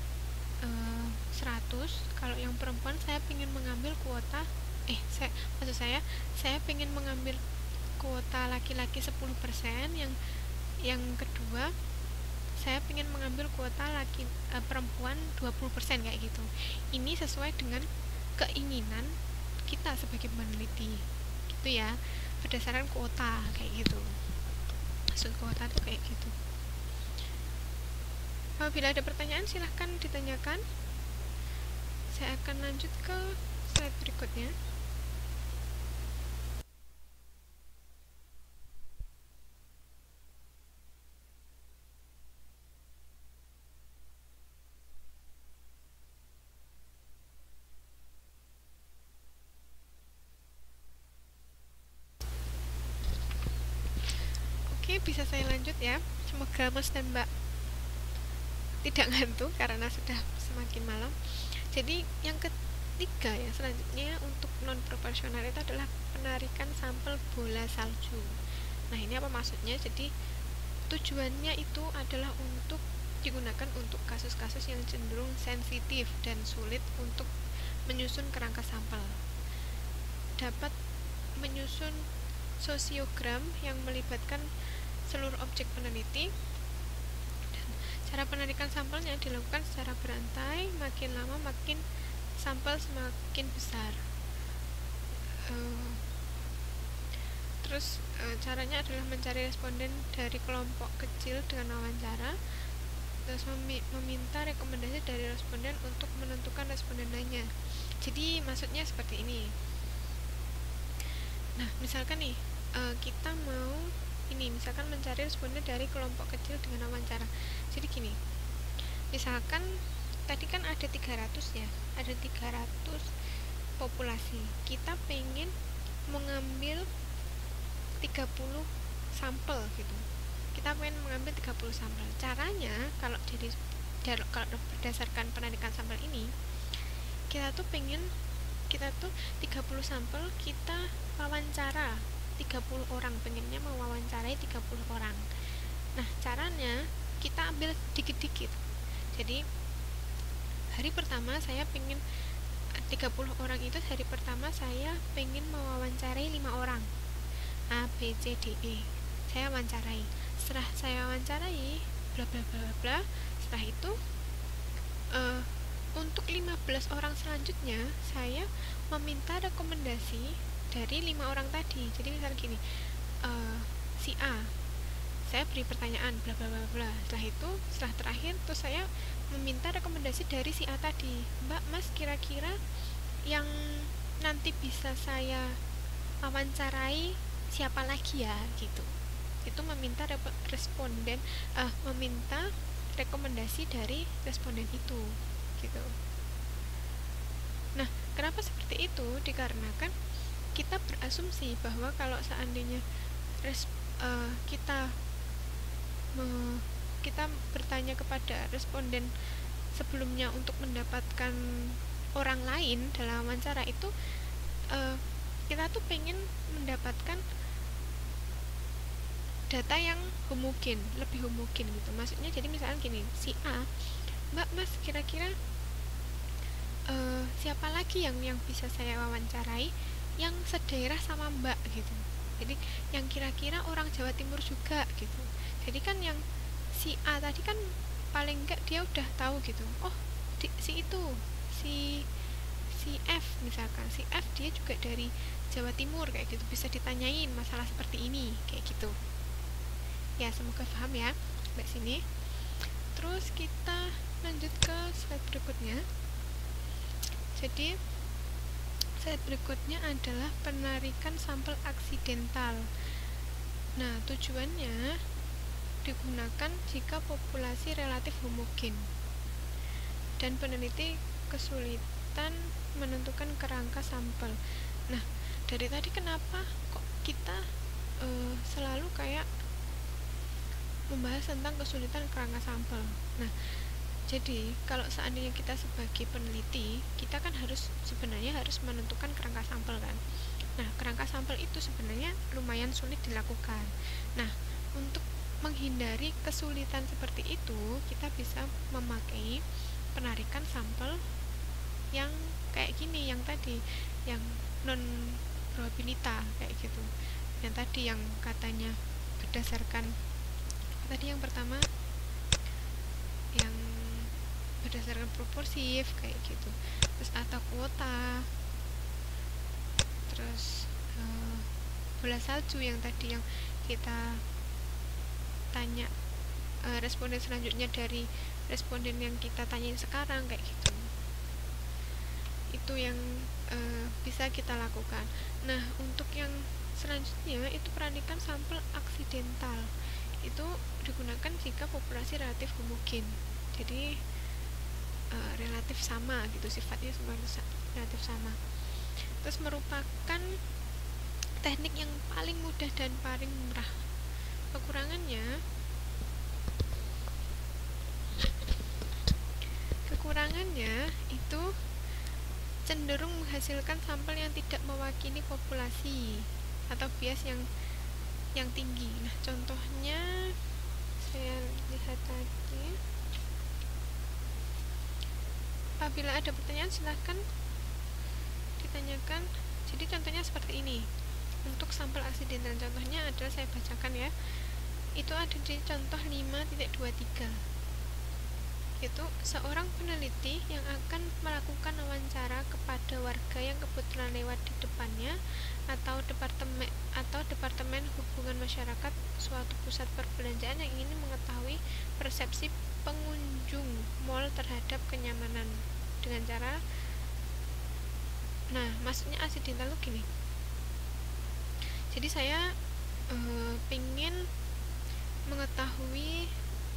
100, kalau yang perempuan saya pengen mengambil kuota saya pengen mengambil kuota laki-laki 10%, yang kedua saya pengen mengambil kuota perempuan 20% kayak gitu. Ini sesuai dengan keinginan kita sebagai peneliti gitu ya, berdasarkan kuota kayak gitu. Maksud kuota tuh kayak gitu. Apabila ada pertanyaan silahkan ditanyakan. Saya akan lanjut ke slide berikutnya. Oke, bisa saya lanjut ya. Semoga Mas dan Mbak tidak ngantuk karena sudah semakin malam. Jadi yang ketiga ya, selanjutnya untuk non proporsional itu adalah penarikan sampel bola salju. Nah, ini apa maksudnya? Jadi tujuannya itu adalah untuk digunakan untuk kasus-kasus yang cenderung sensitif dan sulit untuk menyusun kerangka sampel. Dapat menyusun sosiogram yang melibatkan seluruh objek peneliti. Cara penarikan sampelnya dilakukan secara berantai, makin lama makin sampel semakin besar. Terus caranya adalah mencari responden dari kelompok kecil dengan wawancara, terus meminta rekomendasi dari responden untuk menentukan responden lainnya. Jadi maksudnya seperti ini. Nah, misalkan nih kita mau misalkan mencari responden dari kelompok kecil dengan wawancara. Jadi gini, misalkan tadi kan ada 300 ya, ada 300 populasi. Kita pengen mengambil 30 sampel gitu. Kita pengen mengambil 30 sampel. Caranya kalau berdasarkan penarikan sampel ini, kita tuh 30 sampel kita wawancara 30 orang, pengennya mewawancarai 30 orang. Nah, caranya kita ambil dikit-dikit. Jadi hari pertama saya pengen 30 orang itu, hari pertama saya pengen mewawancarai 5 orang, A, B, C, D, E. Saya wawancarai. Setelah saya wawancarai bla bla bla bla, setelah itu untuk 15 orang selanjutnya saya meminta rekomendasi dari 5 orang tadi. Jadi misal gini, si A, saya beri pertanyaan bla bla bla bla. Setelah terakhir terus saya meminta rekomendasi dari si A tadi. Mbak, Mas, kira-kira yang nanti bisa saya wawancarai siapa lagi ya, gitu. Itu meminta meminta rekomendasi dari responden itu, gitu. Nah, kenapa seperti itu? Dikarenakan kita berasumsi bahwa kalau seandainya kita bertanya kepada responden sebelumnya untuk mendapatkan orang lain dalam wawancara itu, kita tuh pengen mendapatkan data yang homogen, lebih homogen gitu. Maksudnya jadi misalnya gini, si A, Mbak, Mas, kira-kira siapa lagi yang bisa saya wawancarai yang sedaerah sama Mbak gitu. Jadi yang kira-kira orang Jawa Timur juga gitu. Jadi kan yang si A tadi kan paling enggak dia udah tahu gitu. Oh, si F misalkan, si F dia juga dari Jawa Timur kayak gitu, bisa ditanyain masalah seperti ini kayak gitu. Ya, semoga paham ya sampai sini. Terus kita lanjut ke slide berikutnya. Jadi slide berikutnya adalah penarikan sampel aksidental. Nah, tujuannya digunakan jika populasi relatif homogen dan peneliti kesulitan menentukan kerangka sampel. Nah, dari tadi kenapa kok kita selalu kayak membahas tentang kesulitan kerangka sampel. Nah, jadi kalau seandainya kita sebagai peneliti, kita kan sebenarnya harus menentukan kerangka sampel kan. Nah, kerangka sampel itu sebenarnya lumayan sulit dilakukan. Nah, untuk menghindari kesulitan seperti itu, kita bisa memakai penarikan sampel yang kayak gini, yang tadi, yang non probabilita kayak gitu. Yang tadi yang katanya berdasarkan tadi yang pertama yang berdasarkan proporsif kayak gitu, terus atau kuota, terus bola salju yang tadi yang kita tanya responden selanjutnya dari responden yang kita tanyain sekarang kayak gitu. Itu yang bisa kita lakukan. Nah, untuk yang selanjutnya itu penarikan sampel aksidental. Itu digunakan jika populasi relatif homogen, jadi relatif sama gitu, sifatnya relatif sama. Terus merupakan teknik yang paling mudah dan paling murah. Kekurangannya itu cenderung menghasilkan sampel yang tidak mewakili populasi atau bias yang tinggi. Nah, contohnya saya lihat lagi. Apabila ada pertanyaan silahkan ditanyakan. Jadi contohnya seperti ini. Untuk sampel aksidental contohnya adalah saya bacakan ya. Itu ada di contoh 5.23. Itu seorang peneliti yang akan melakukan wawancara kepada warga yang kebetulan lewat di depannya atau departemen hubungan masyarakat suatu pusat perbelanjaan yang ingin mengetahui persepsi pengunjung mal terhadap kenyamanan dengan cara, nah maksudnya aksidental itu gini. Jadi saya pengen mengetahui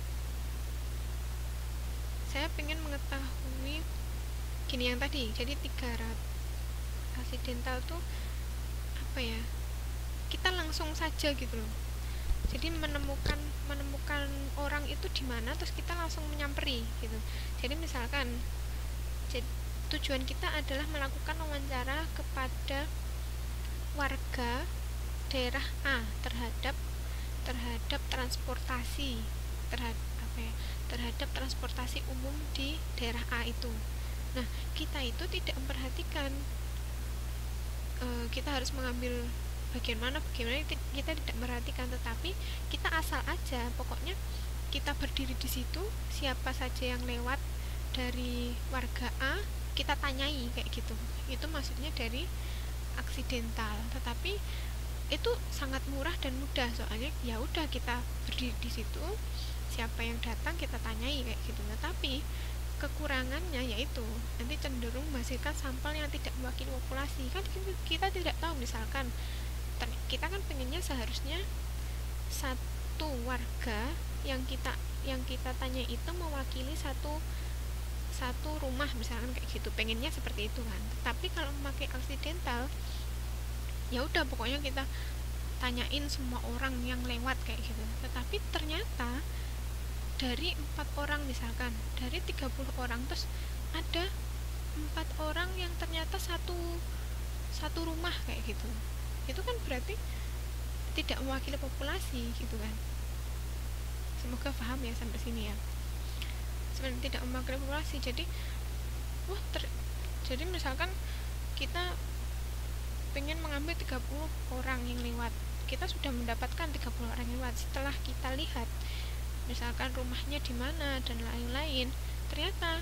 gini yang tadi. Jadi 300 aksidental tuh apa ya, kita langsung saja gitu loh. Jadi menemukan orang itu di mana, terus kita langsung menyamperi gitu. Jadi misalkan tujuan kita adalah melakukan wawancara kepada warga daerah A terhadap transportasi terhadap transportasi umum di daerah A itu. Nah, kita itu tidak memperhatikan kita harus mengambil bagaimana kita tidak memperhatikan, tetapi kita asal aja, pokoknya kita berdiri di situ, siapa saja yang lewat dari warga A kita tanyai kayak gitu, itu maksudnya dari aksidental. Tetapi itu sangat murah dan mudah, soalnya ya udah kita berdiri di situ, siapa yang datang kita tanyai kayak gitu. Tetapi kekurangannya yaitu nanti cenderung menghasilkan sampel yang tidak mewakili populasi. Kan kita tidak tahu, misalkan kita kan pengennya seharusnya satu warga yang kita tanya itu mewakili satu rumah, misalkan kayak gitu, pengennya seperti itu kan. Tapi kalau memakai aksidental, ya udah pokoknya kita tanyain semua orang yang lewat kayak gitu. Tetapi ternyata dari 4 orang, misalkan dari 30 orang, terus ada 4 orang yang ternyata satu rumah kayak gitu. Itu kan berarti tidak mewakili populasi gitu kan. Semoga paham ya sampai sini ya. Sebenarnya tidak mewakili populasi. Jadi jadi misalkan kita pengen mengambil 30 orang yang lewat, kita sudah mendapatkan 30 orang yang lewat. Setelah kita lihat misalkan rumahnya di mana dan lain-lain, ternyata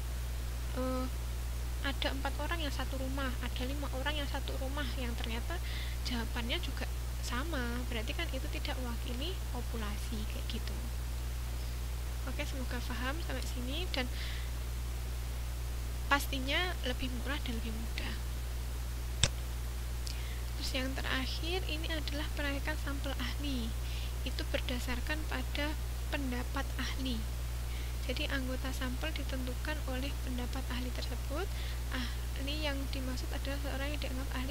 ada 4 orang yang satu rumah, ada 5 orang yang satu rumah, yang ternyata jawabannya juga sama, berarti kan itu tidak mewakili populasi kayak gitu. Oke, semoga paham sampai sini, dan pastinya lebih murah dan lebih mudah. Terus yang terakhir ini adalah penarikan sampel ahli. Itu berdasarkan pada pendapat ahli. Jadi anggota sampel ditentukan oleh pendapat ahli tersebut. Ahli yang dimaksud adalah seorang yang dianggap ahli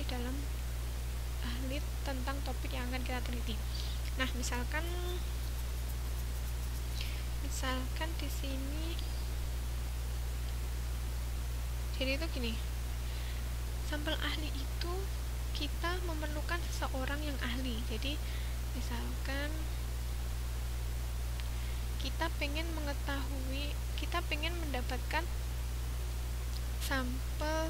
tentang topik yang akan kita teliti. Nah, misalkan di sini, jadi itu gini, sampel ahli itu kita memerlukan seseorang yang ahli. Jadi misalkan kita pengen mendapatkan sampel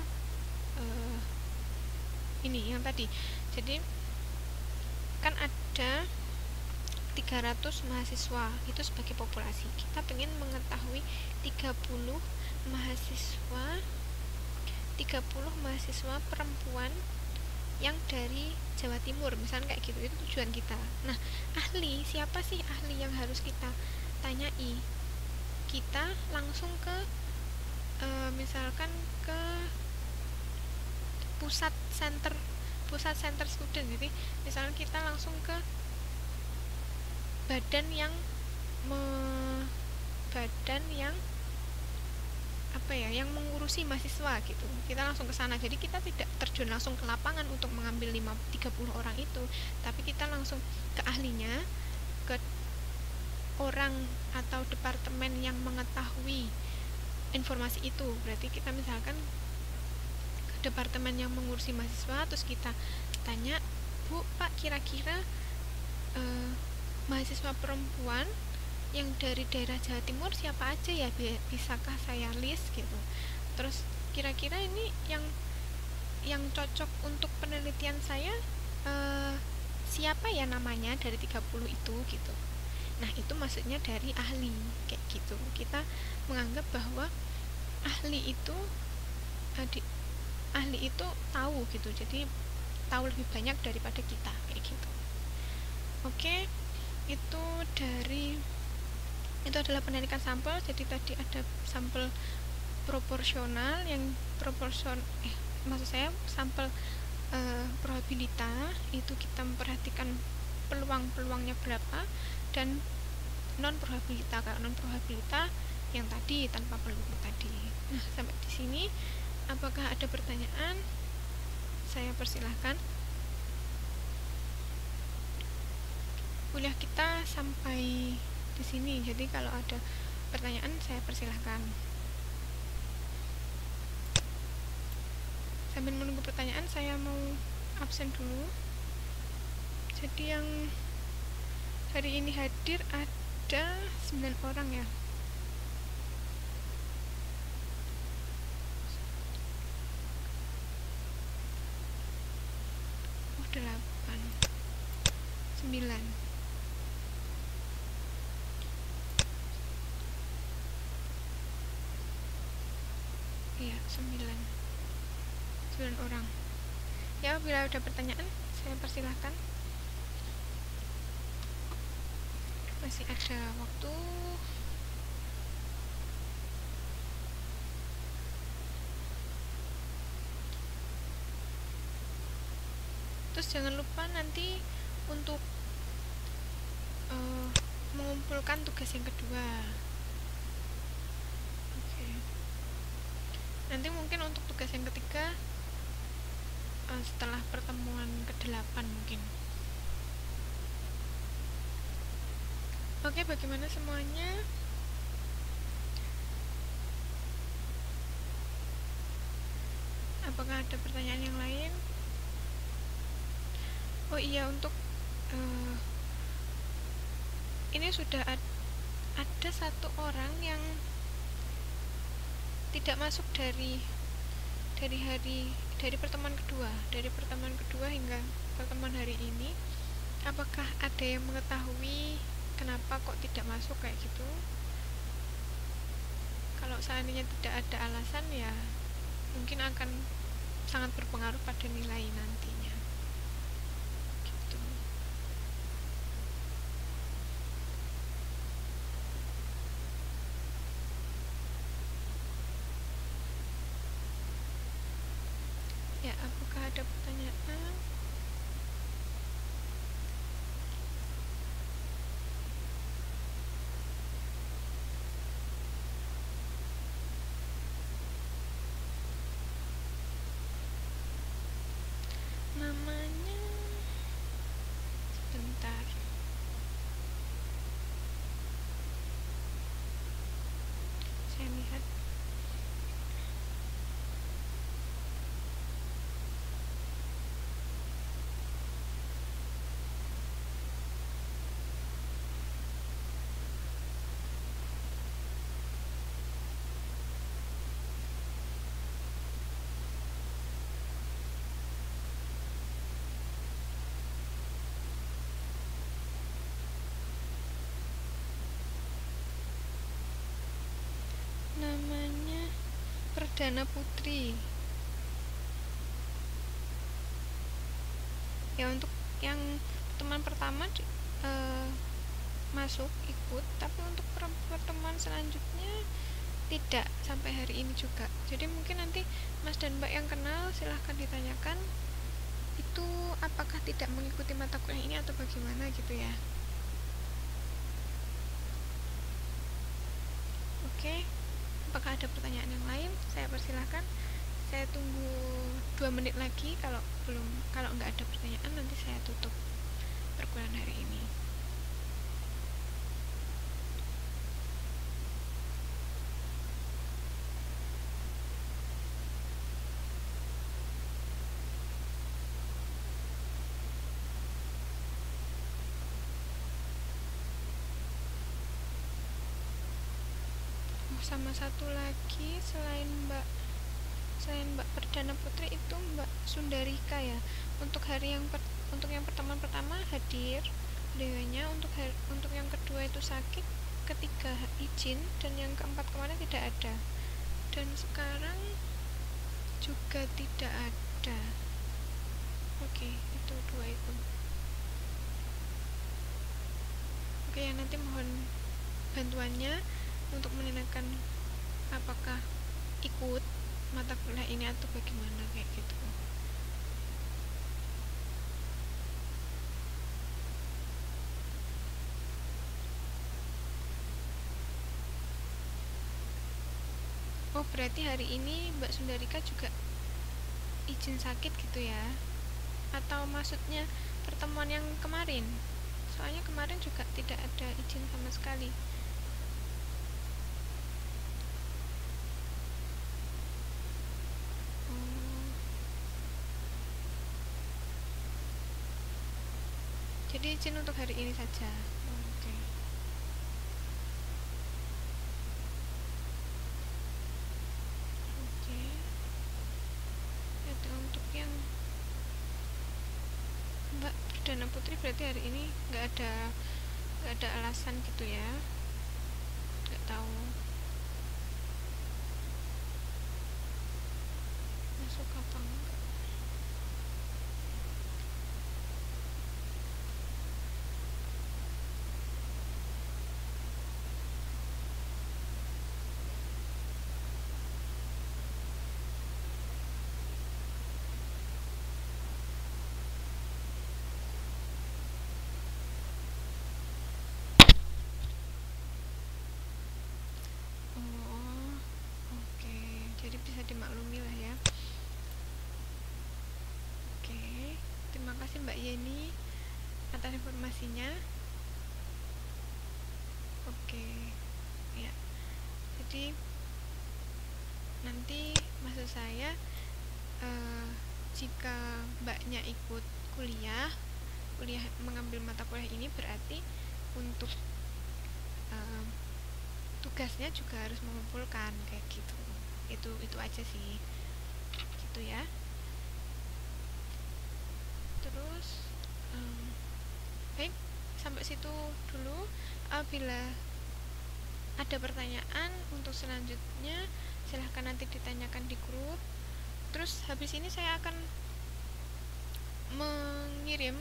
ini yang tadi. Jadi kan ada 300 mahasiswa itu sebagai populasi. Kita pengen mengetahui 30 mahasiswa perempuan yang dari Jawa Timur, misalnya kayak gitu. Itu tujuan kita. Nah, ahli, siapa sih ahli yang harus kita tanyai? Kita langsung ke misalkan ke pusat center student. Jadi misalnya kita langsung ke badan yang mengurusi mahasiswa gitu. Kita langsung ke sana. Jadi kita tidak terjun langsung ke lapangan untuk mengambil 30 orang itu, tapi kita langsung ke ahlinya, ke orang atau departemen yang mengetahui informasi itu. Berarti kita misalkan ke departemen yang mengurusi mahasiswa, terus kita tanya, Bu, Pak, kira-kira mahasiswa perempuan yang dari daerah Jawa Timur siapa aja ya, bisakah saya list gitu. Terus kira-kira ini yang cocok untuk penelitian saya siapa ya namanya dari 30 itu gitu. Nah, itu maksudnya dari ahli kayak gitu. Kita menganggap bahwa ahli itu tahu gitu, jadi tahu lebih banyak daripada kita kayak gitu. Oke, itu adalah penarikan sampel. Jadi tadi ada sampel proporsional, sampel probabilitas, itu kita memperhatikan peluangnya berapa, dan non probabilitas. Kalau non probabilitas yang tadi tanpa peluang tadi. Nah, sampai di sini apakah ada pertanyaan? Saya persilahkan. Kuliah kita sampai di sini. Jadi kalau ada pertanyaan saya persilahkan. Sambil menunggu pertanyaan, saya mau absen dulu. Jadi yang hari ini hadir ada 9 orang ya. Oh, 8 9. 9 orang. Ya, bila ada pertanyaan saya persilahkan. Masih ada waktu. Terus jangan lupa nanti untuk mengumpulkan tugas yang kedua. Oke. Nanti mungkin untuk tugas yang ketiga setelah pertemuan ke-8 mungkin. Oke, bagaimana semuanya? Apakah ada pertanyaan yang lain? Oh iya, untuk ini sudah ada satu orang yang tidak masuk dari pertemuan kedua hingga pertemuan hari ini. Apakah ada yang mengetahui kenapa kok tidak masuk kayak gitu? Kalau seandainya tidak ada alasan, ya mungkin akan sangat berpengaruh pada nilai nantinya. Gitu. Ya, apakah ada pertanyaan? Namanya sebentar. Saya lihat. Namanya Perdana Putri. Ya, untuk yang pertemuan pertama masuk ikut, tapi untuk pertemuan selanjutnya tidak sampai hari ini juga. Jadi mungkin nanti Mas dan Mbak yang kenal silahkan ditanyakan itu apakah tidak mengikuti mata kuliah ini atau bagaimana gitu ya. Oke. Apakah ada pertanyaan yang lain? Saya persilahkan. Saya tunggu 2 menit lagi. Kalau nggak ada pertanyaan, nanti saya tutup perkuliahan hari ini. Sama satu lagi, selain Mbak Perdana Putri itu Mbak Sundarika ya. Untuk yang pertemuan pertama hadir dewannya, untuk yang kedua itu sakit, ketiga izin, dan yang keempat kemarin tidak ada, dan sekarang juga tidak ada. Oke, itu dua itu. Oke, ya, nanti mohon bantuannya untuk menanyakan apakah ikut mata kuliah ini atau bagaimana kayak gitu. Oh, berarti hari ini Mbak Sundarika juga izin sakit gitu ya? Atau maksudnya pertemuan yang kemarin? Soalnya kemarin juga tidak ada izin sama sekali. Jadi izin untuk hari ini saja. Oke. Oke. Jadi untuk yang Mbak Perdana Putri berarti hari ini nggak ada alasan gitu ya? Nggak tahu. bisa dimaklumi lah ya. Oke, terima kasih Mbak Yeni atas informasinya. Oke, ya. Jadi nanti maksud saya jika Mbaknya ikut kuliah mengambil mata kuliah ini, berarti untuk tugasnya juga harus mengumpulkan kayak gitu. Itu aja sih, gitu ya. Terus baik, sampai situ dulu. Bila ada pertanyaan untuk selanjutnya silahkan nanti ditanyakan di grup. Terus habis ini saya akan mengirim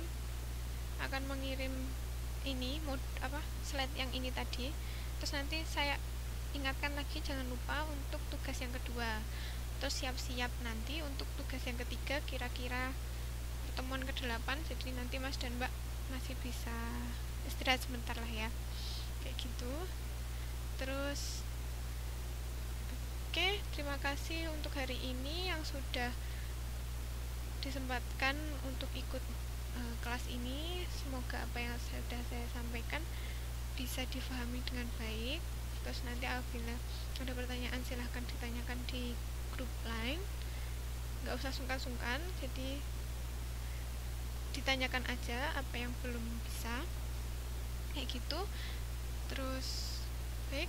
ini slide yang ini tadi. Terus nanti saya ingatkan lagi, jangan lupa untuk tugas yang kedua. Terus siap-siap nanti untuk tugas yang ketiga, kira-kira pertemuan ke-8. Jadi nanti Mas dan Mbak masih bisa istirahat sebentar lah ya, kayak gitu. Terus oke, terima kasih untuk hari ini yang sudah disempatkan untuk ikut kelas ini. Semoga apa yang sudah saya sampaikan bisa difahami dengan baik. Terus nanti apabila ada pertanyaan silahkan ditanyakan di grup lain, nggak usah sungkan-sungkan, jadi ditanyakan aja apa yang belum bisa, kayak gitu. Terus baik,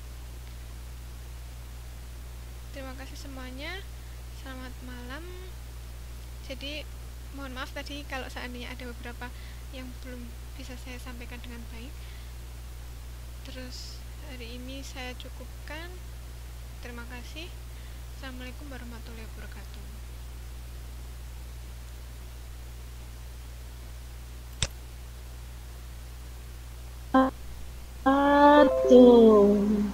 terima kasih semuanya, selamat malam. Jadi mohon maaf tadi kalau seandainya ada beberapa yang belum bisa saya sampaikan dengan baik. Terus hari ini saya cukupkan. Terima kasih. Assalamualaikum warahmatullahi wabarakatuh. Aduh.